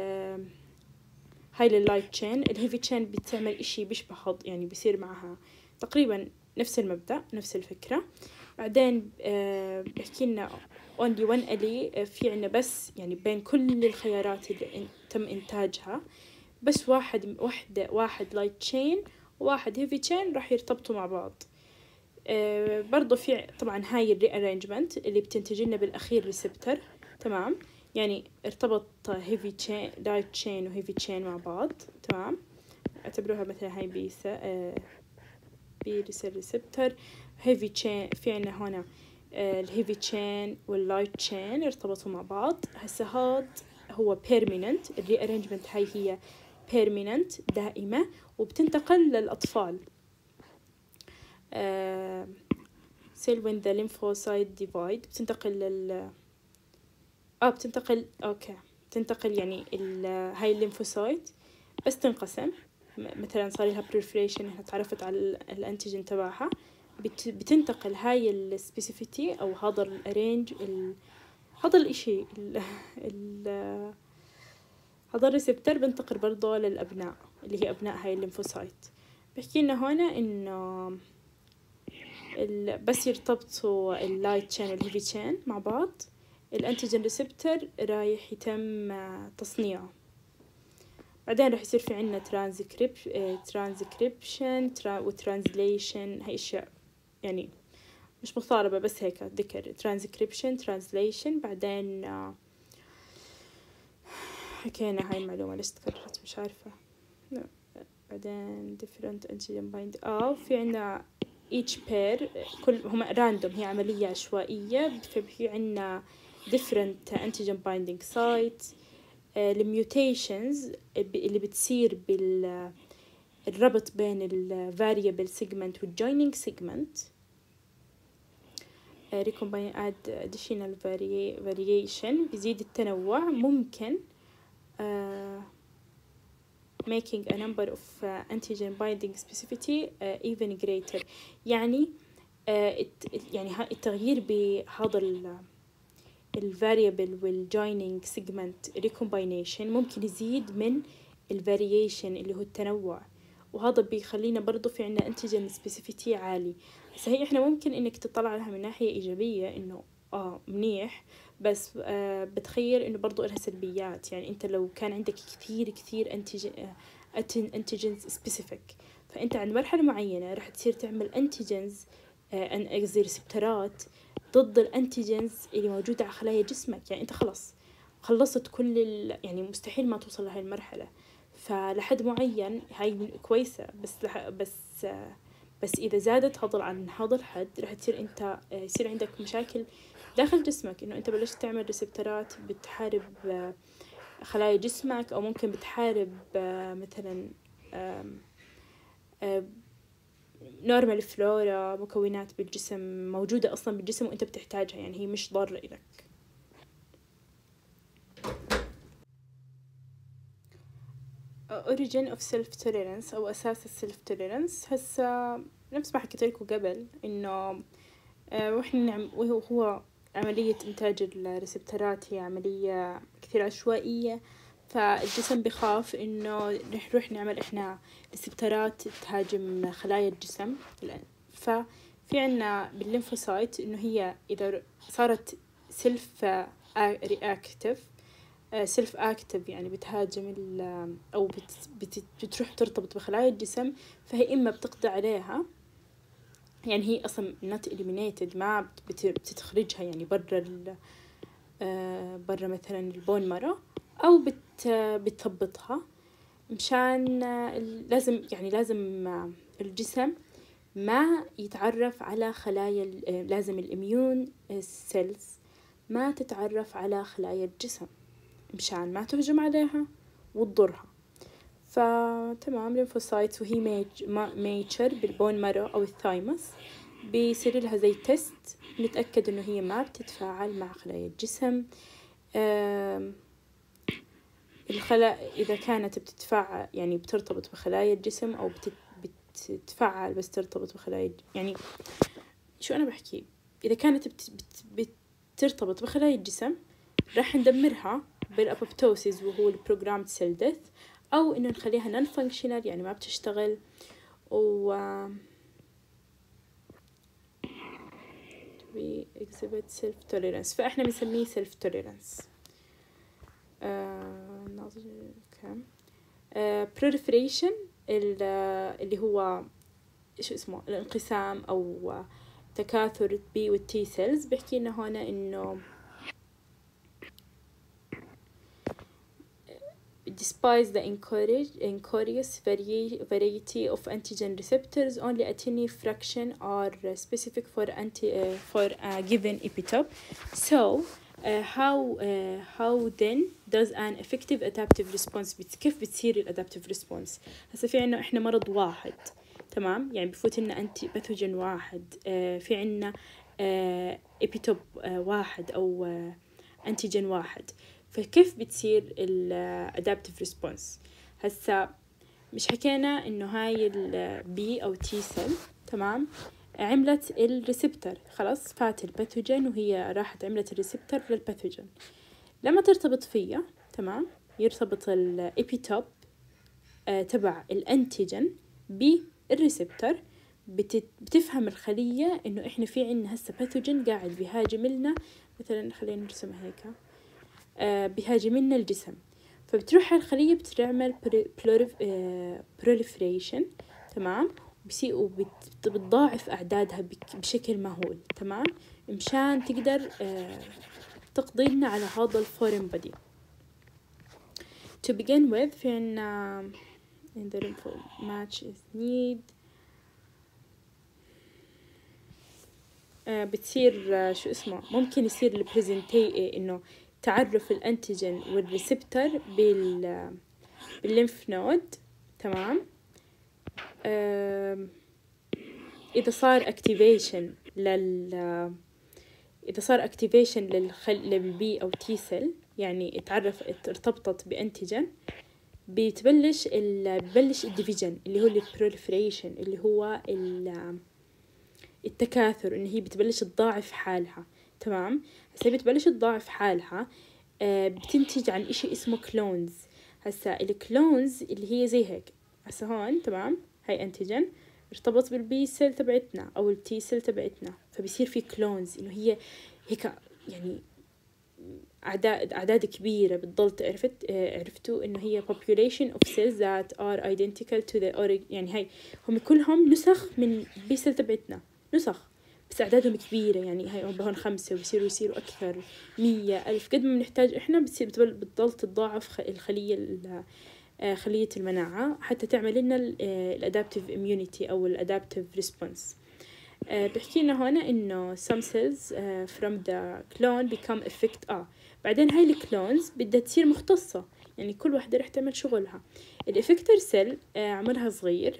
هاي اللايت تشين. الهيفي تشين بتعمل إشي بيشبه يعني بيصير معها تقريبا نفس المبدأ، نفس الفكرة. بعدين بحكي لنا only one allele، في عنا بس يعني بين كل الخيارات اللي تم إنتاجها بس واحد لايت تشين وواحد هيفي تشين راح يرتبطوا مع بعض. برضو في طبعا هاي الريارينجمنت اللي بتنتج لنا بالأخير ريسبتر، تمام؟ يعني ارتبط هيفي تشين لايت تشين وهيفي تشين مع بعض، تمام؟ اعتبروها مثلا هاي ريسبتر هيفي تشين. في عنا هنا الهيفي تشين واللايت تشين ارتبطوا مع بعض. هسا هاد هو permanent. الريارينجمنت هي permanent دائمة وبتنتقل للأطفال. cell when the lymphocyte divide بتنتقل بتنتقل يعني هاي الليمفوسايت بس تنقسم، مثلا صار لها proliferation، إنها تعرفت على الأنتيجين تبعها، بتنتقل هاي السبيسيفيتي أو هذا الرينج هذا الإشي هذا الريسبتر بنتقل برضه للأبناء اللي هي أبناء هاي الليمفوسايت. بحكي لنا هنا إنه بس يرتبطوا اللايت تشين والهيفي تشين مع بعض، الأنتيجين ريسبتر رايح يتم تصنيعه، بعدين راح يصير في عنا ترانسكريبشن وترانسليشن. هاي أشياء يعني مش مضطربة، بس هيك ذكر ترانسكريبشن ترانسليشن. بعدين حكينا هاي المعلومة ليش تكررت مش عارفة. بعدين different antigen bind في عنا each pair كل هما random، هي عملية عشوائية، ففي عنا different antigen binding sites. الميوتيشنز اللي بتصير بالربط بين ال variable segment وال joining segment recombine add additional variation بيزيد التنوع، ممكن making a number of antigen binding specificity even greater. يعني التغيير بهذا الفاريبل والجوينينج سيجمنت ريكومباينيشن ممكن يزيد من الفاريشن اللي هو التنوع، وهذا بيخلينا برضو في عنا انتيجين سبيسيفيتي عالي. صحيح احنا ممكن انك تطلع لها من ناحية ايجابية انه منيح، بس بتخيل انه برضو لها سلبيات. يعني انت لو كان عندك كثير انتيجينز سبيسيفيك، فانت عند مرحلة معينة راح تصير تعمل انتيجينز ريسبترات ضد الانتيجينز اللي موجودة على خلايا جسمك. يعني انت خلص خلصت كل يعني مستحيل ما توصل لهاي المرحلة. فلحد معين هاي كويسة، بس إذا زادت عن هذا الحد راح تصير أنت يصير عندك مشاكل داخل جسمك، إنه أنت بلشت تعمل ريسبترات بتحارب خلايا جسمك، أو ممكن بتحارب مثلا نورمال فلورا، مكونات بالجسم موجودة أصلا بالجسم وأنت بتحتاجها، يعني هي مش ضارة إلك. origin of self tolerance أو أساس السلف tolerance. هسا نفس ما حكيت لكم قبل إنه وهو عملية إنتاج الريسبترات هي عملية كثير عشوائية، فالجسم بخاف إنه نروح نعمل إحنا ريسبترات تهاجم خلايا الجسم. ففي عنا بالليمفوسايت إنه هي إذا صارت سيلف اكتف يعني بتهاجم أو بتروح ترتبط بخلايا الجسم، فهي إما بتقضي عليها، يعني هي أصلا not eliminated، ما بتخرجها يعني برا مثلا البون مرة، أو بتثبطها. مشان لازم الجسم ما يتعرف على خلايا، لازم الإميون سيلز ما تتعرف على خلايا الجسم مشان ما تهجم عليها وتضرها. فتمام ليمفوسايتس وهي ميتشر بالبون مارو أو الثايموس، بيصير لها زي تيست نتأكد إنه هي ما بتتفاعل مع خلايا الجسم. إذا كانت بتتفاعل يعني بترتبط بخلايا الجسم، أو بتتفاعل بس ترتبط بخلايا، يعني شو أنا بحكي، إذا كانت بترتبط بخلايا الجسم راح ندمرها بالأبوبتوسيس وهو البروجرامد سيل ديث، أو إنه نخليها نون فانكشنال يعني ما بتشتغل exhibit self tolerance، فإحنا بنسميه self tolerance. proliferation اللي هو شو اسمه الانقسام أو تكاثر البي والتي سيلز. بحكي لنا هنا إنه despite the injurious variety of antigen receptors, only a tiny fraction are specific for a given epitope. So how then does an effective adaptive response كيف بتصير الادابتيف response؟ هسا في عنا احنا مرض واحد تمام، يعني بفوت لنا أنتي باثوجين واحد، في عنا إبيتوب واحد أو أنتيجين واحد. فكيف بتصير الأدابتيف ريسبونس؟ هسا مش حكينا إنه هاي البي أو تي سيل تمام عملت الريسبتر، خلاص فات الباثوجين وهي راحت عملت الريسبتر للباثوجين. لما ترتبط فيها تمام يرتبط الإبيتوب تبع الأنتيجين بالريسبتر، بتفهم الخلية إنه إحنا في عنا هسه باثوجين قاعد بيهاجم لنا، مثلا خلينا نرسمها هيك، بيهاجم لنا الجسم. فبتروح الخلية بتعمل proliferation تمام، وبتضاعف أعدادها بشكل مهول تمام، مشان تقدر تقضي لنا على هذا الفورين بودي. To begin with في عنا in the match is need بتصير شو اسمه، ممكن يصير البريزنتي إنه تعرف الأنتيجين والريسبتر بالليمف نود تمام. إذا صار activation إذا صار activation للبي أو تي سيل، يعني ارتبطت بأنتيجين، ببلش الديفيجن اللي هو البروليفريشن اللي هو التكاثر، إن هي بتبلش تضاعف حالها تمام. هسا بتبلش تضاعف حالها بتنتج عن إشي اسمه كلونز. هسا الكلونز اللي هي زي هيك، هسا هون تمام هاي أنتيجين ارتبط بالبي سيل تبعتنا أو التي سيل تبعتنا، فبصير في كلونز إنه هي هيك يعني أعداد كبيرة بتضل. عرفتوا إنه هي population of cells that are identical to the origin، يعني هاي هم كلهم نسخ من بي سيل تبعتنا، نسخ بس أعدادهم كبيرة، يعني هاي هون 5 ويصيروا أكثر 100 ألف قد ما بنحتاج إحنا، بتضل تتضاعف خلية المناعة حتى تعمل لنا الأدابتيف immunity أو الأدابتيف response. بحكي لنا هنا إنه some cells from the clone become effect. بعدين هاي الكلونز بدها تصير مختصة، يعني كل واحدة رح تعمل شغلها. الإفكتر سيل عمرها صغير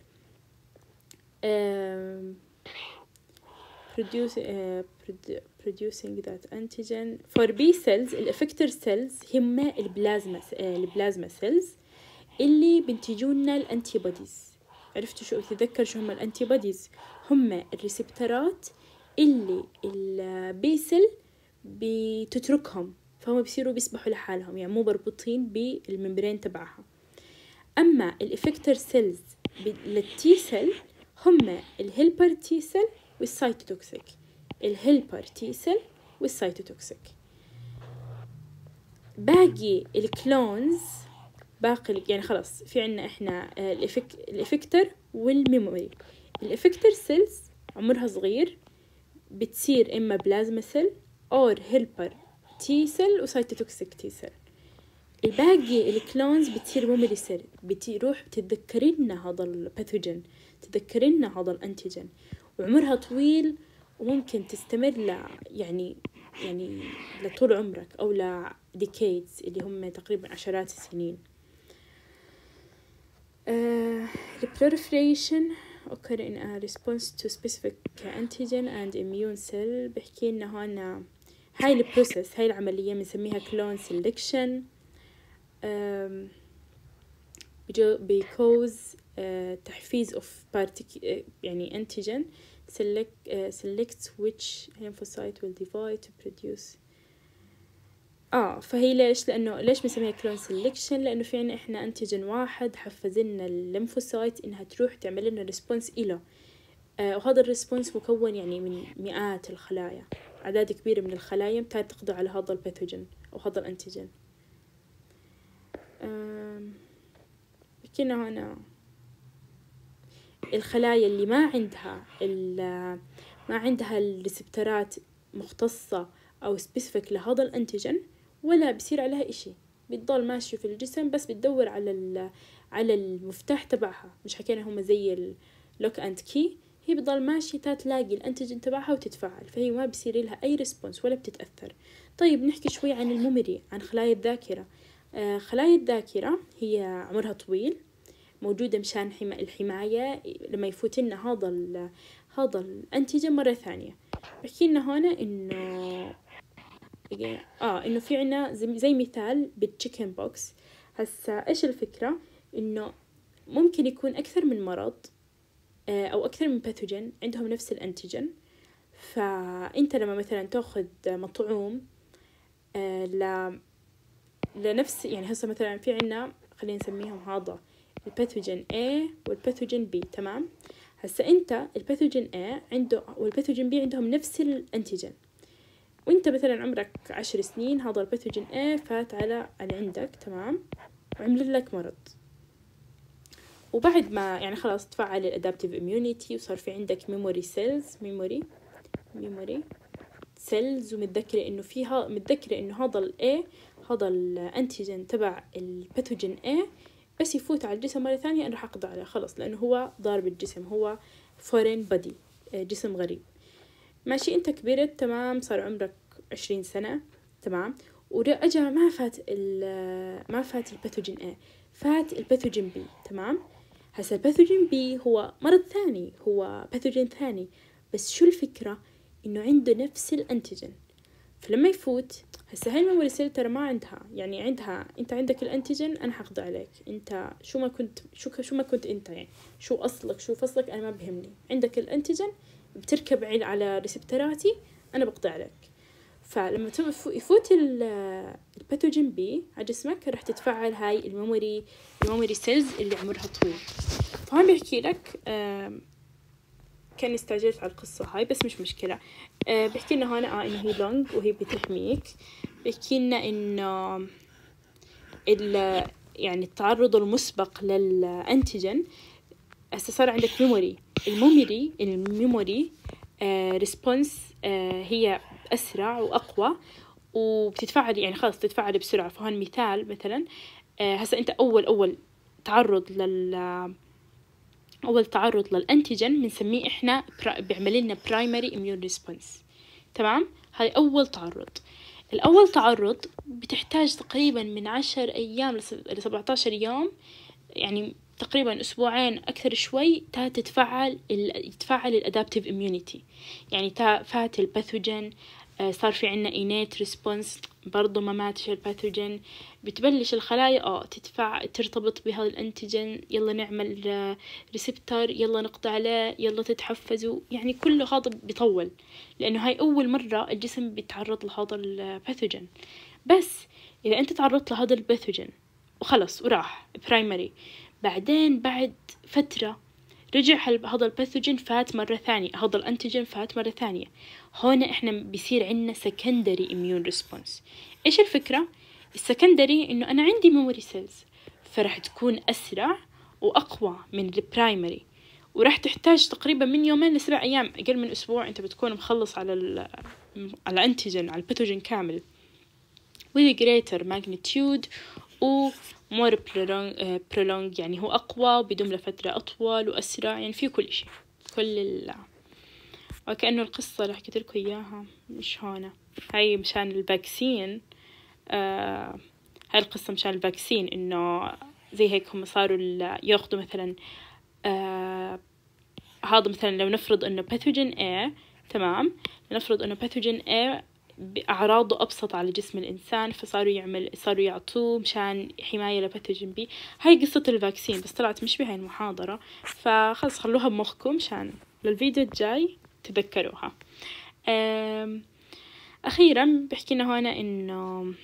producing that antigen. for B cells الإفكتر سيلز هم البلازما سيلز اللي بنتجونا الأنتي بوديز. عرفتوا شو تتذكر شو هم الأنتي بوديز؟ هم الريسبترات اللي البي سيل بتتركهم، فهم بيصيروا بيسبحوا لحالهم، يعني مو مربوطين بالممبرين تبعها. أما الإفكتر سيلز للتي سيل هم الهيلبر تي سيل والسايتوتوكسيك، الهيلبر تي سيل والسايتوتوكسيك. باقي الكلونز يعني خلاص في عنا إحنا الإفكتر والميموري. الإفكتر سيلز عمرها صغير بتصير إما بلازما سيل أو هيلبر تي سيل وسايتوتوكسيك تي سيل. الباقي الكلونز بتصير ميموري سيل، بتروح بتتذكرنا هذا الباثوجين، تذكرنا هذا الأنتيجين، وعمرها طويل وممكن تستمر يعني لطول عمرك أو لديكيدز اللي هم تقريبا عشرات السنين. The proliferation occur in a response to specific antigen and immune cell. بحكي لنا هون هاي البروسيس، هاي العملية بنسميها clone selection because تحفيز of يعني antigen selects which lymphocyte will divide to produce. فهي ليش بنسميها كلون سيلكشن؟ لأنه في عنا إحنا أنتيجين واحد حفزلنا الليمفوسايت إنها تروح تعمل لنا ريسبونس إله، وهذا الريسبونس مكون يعني من مئات الخلايا، أعداد كبيرة من الخلايا بتاعت تقضي على هذا الباثوجين أو هذا الأنتيجين. بكينا هنا الخلايا اللي ما عندها الريسبترات مختصة أو سبيسيفيك لهذا الأنتيجين، ولا بصير عليها إشي، بتضل ماشية في الجسم بس بتدور على المفتاح تبعها. مش حكينا هما زي اللوك أند كي، هي بتضل ماشية تلاقي الأنتيجين تبعها وتتفاعل، فهي ما بصير لها أي ريسبونس ولا بتتأثر. طيب نحكي شوي عن الميموري، عن خلايا الذاكرة. خلايا الذاكرة هي عمرها طويل، موجودة مشان الحماية لما يفوت لنا هذا الأنتيجين مرة ثانية. بحكي لنا هنا إنه إنه في عنا زي مثال بالتشيكن بوكس. هسا إيش الفكرة؟ إنه ممكن يكون أكثر من مرض أو أكثر من باثوجين عندهم نفس الأنتيجين. فأنت لما مثلا تأخذ مطعوم لنفس، يعني هسه مثلا في عنا خلينا نسميهم هذا الباثوجين A والباثوجين B، تمام؟ هسا أنت الباثوجين A عنده والباثوجين B عندهم نفس الأنتيجين، وأنت مثلا عمرك 10 سنين، هذا الباثوجين A فات على عندك، تمام، وعمل لك مرض. وبعد ما يعني خلاص تفعل الادابتيف اميونيتي وصار في عندك ميموري سيلز ومتذكرة انه فيها، متذكرة انه هذا الانتيجين تبع الباثوجين A بس يفوت على الجسم مرة ثانية انا راح اقضي عليه خلاص، لانه هو ضارب الجسم، هو فورين بادي، جسم غريب. ماشي، انت كبرت، تمام، صار عمرك 20 سنة، تمام، ورجع ما فات الباثوجين A، فات الباثوجين B، تمام. هسا الباثوجين B هو مرض ثاني، هو باثوجين ثاني، بس شو الفكرة؟ إنه عنده نفس الأنتيجين. فلما يفوت هسا هاي الميموري سيل ترى ما عندها، يعني عندها أنت عندك الأنتيجين، أنا حقضي عليك، أنت شو ما كنت أنت، يعني شو أصلك شو فصلك أنا ما بهمني، عندك الأنتيجين بتركب على ريسبتراتي، أنا بقضي عليك. فلما يفوت الباثوجين بي على جسمك راح تتفعل هاي الميموري سيلز اللي عمرها طويل. فهون بيحكي لك كان استعجلت على القصة هاي بس مش مشكلة. بيحكي لنا هون إنه هي لونج وهي بتحميك. بيحكي لنا إنه يعني التعرض المسبق للأنتيجين هسه صار عندك الميموري ريسبونس هي أسرع وأقوى وبتتفعل، يعني خلاص تتفعل بسرعة. فهون مثال مثلا هسه أنت أول تعرض للأنتيجين بنسميه إحنا بيعمل لنا primary immune response، تمام. هاي أول تعرض. الأول تعرض بتحتاج تقريبا من 10 أيام ل17 يوم، يعني تقريبا أسبوعين أكثر شوي يتفعل الأدابتيف إميونيتي، يعني فات الباثوجين، صار في عنا innate response، برضو ما ماتش الباثوجين، بتبلش الخلايا ترتبط بهذا الأنتيجين، يلا نعمل ريسبتر، يلا نقضي عليه، يلا تتحفزوا، يعني كله هذا بيطول، لأنه هاي أول مرة الجسم بيتعرض لهذا الباثوجين. بس إذا أنت تعرضت لهذا الباثوجين وخلص وراح برايمري، بعدين بعد فترة رجع هذا الباثوجين فات مرة ثانية، هذا الأنتيجين فات مرة ثانية، هون إحنا بيصير عنا secondary immune response. إيش الفكرة؟ السكندري إنه أنا عندي memory cells، فرح تكون أسرع وأقوى من البرايمري، وراح تحتاج تقريبا من 2 ل7 أيام، أقل من أسبوع أنت بتكون مخلص على الأنتيجين، على الباثوجين كامل، with greater magnitude و more prolonged، يعني هو أقوى وبيدوم لفترة أطول وأسرع، يعني في كل شيء، وكأنه القصة اللي حكيت لكم إياها مش هنا، هاي مشان الفاكسين. هاي القصة مشان الفاكسين، إنه زي هيك هم صاروا ياخدوا مثلا هذا مثلا لو نفرض إنه باثوجين A، تمام، نفرض إنه باثوجين A بأعراضه أبسط على جسم الإنسان، صاروا يعطوه مشان حماية لباثوجين بي. هاي قصة الفاكسين، بس طلعت مش بهاي المحاضرة، فخلص خلوها بمخكم مشان للفيديو الجاي تذكروها. أخيرا بحكينا هنا إنه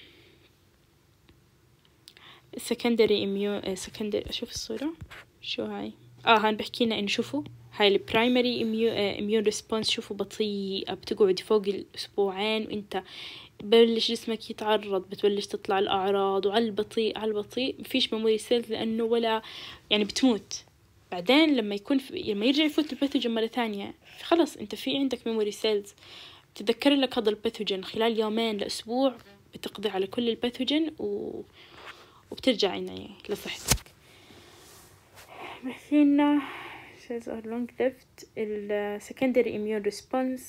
secondary أشوف الصورة شو هاي، هان بحكينا إنه شوفوا هاي البرايمري immune response، شوفوا بطيئة، بتقعد فوق الأسبوعين وإنت بلش جسمك يتعرض، بتبلش تطلع الأعراض، وعلى البطيء مفيش ميموري سيلز، لأنه ولا يعني بتموت. بعدين لما يرجع يفوت الباثوجين مرة ثانية، خلاص أنت في عندك ميموري سيلز تذكر لك هذا الباثوجين، خلال 2 لأسبوع بتقضي على كل الباثوجين وبترجع يعني لصحتك. بحكينا cells are long lived. secondary immune response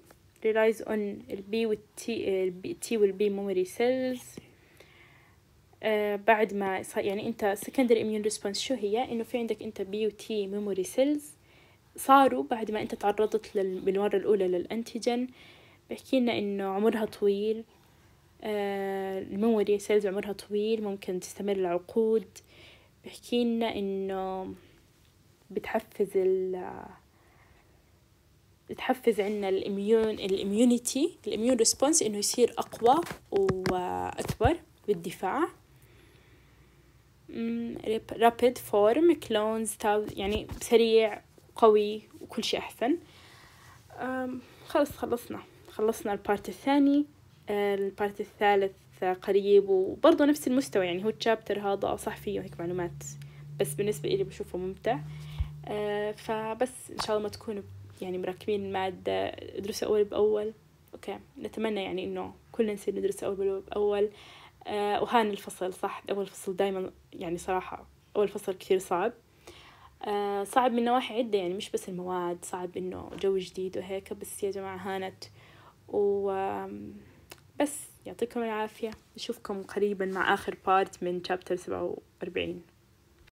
relies on T وال B memory cells. بعد ما يعني أنت secondary immune response شو هي؟ إنه في عندك أنت B و T memory cells صاروا بعد ما أنت تعرضت بالمرة الأولى للأنتيجين. بحكي لنا إنه عمرها طويل، الميموري سيلز عمرها طويل، ممكن تستمر لعقود. بحكي لنا إنه بتحفز عنا الاميون ريسبونس إنه يصير أقوى وأكبر بالدفاع. rapid form clones يعني سريع قوي وكل شيء أحسن. خلصنا البارت الثاني. البارت الثالث قريب وبرضه نفس المستوى، يعني هو الشابتر هذا صح فيه هيك معلومات، بس بالنسبة إلي بشوفه ممتع. فبس إن شاء الله ما تكونوا يعني مراكمين المادة، ادرسوا أول بأول. أوكي، نتمنى يعني إنه كلنا نصير ندرس أول بأول. وهان الفصل صح، أول فصل دايما يعني صراحة أول فصل كثير صعب. صعب من نواحي عدة، يعني مش بس المواد، صعب إنه جو جديد وهيك، بس يا جماعة هانت. بس يعطيكم العافية، نشوفكم قريبا مع آخر بارت من chapter 47.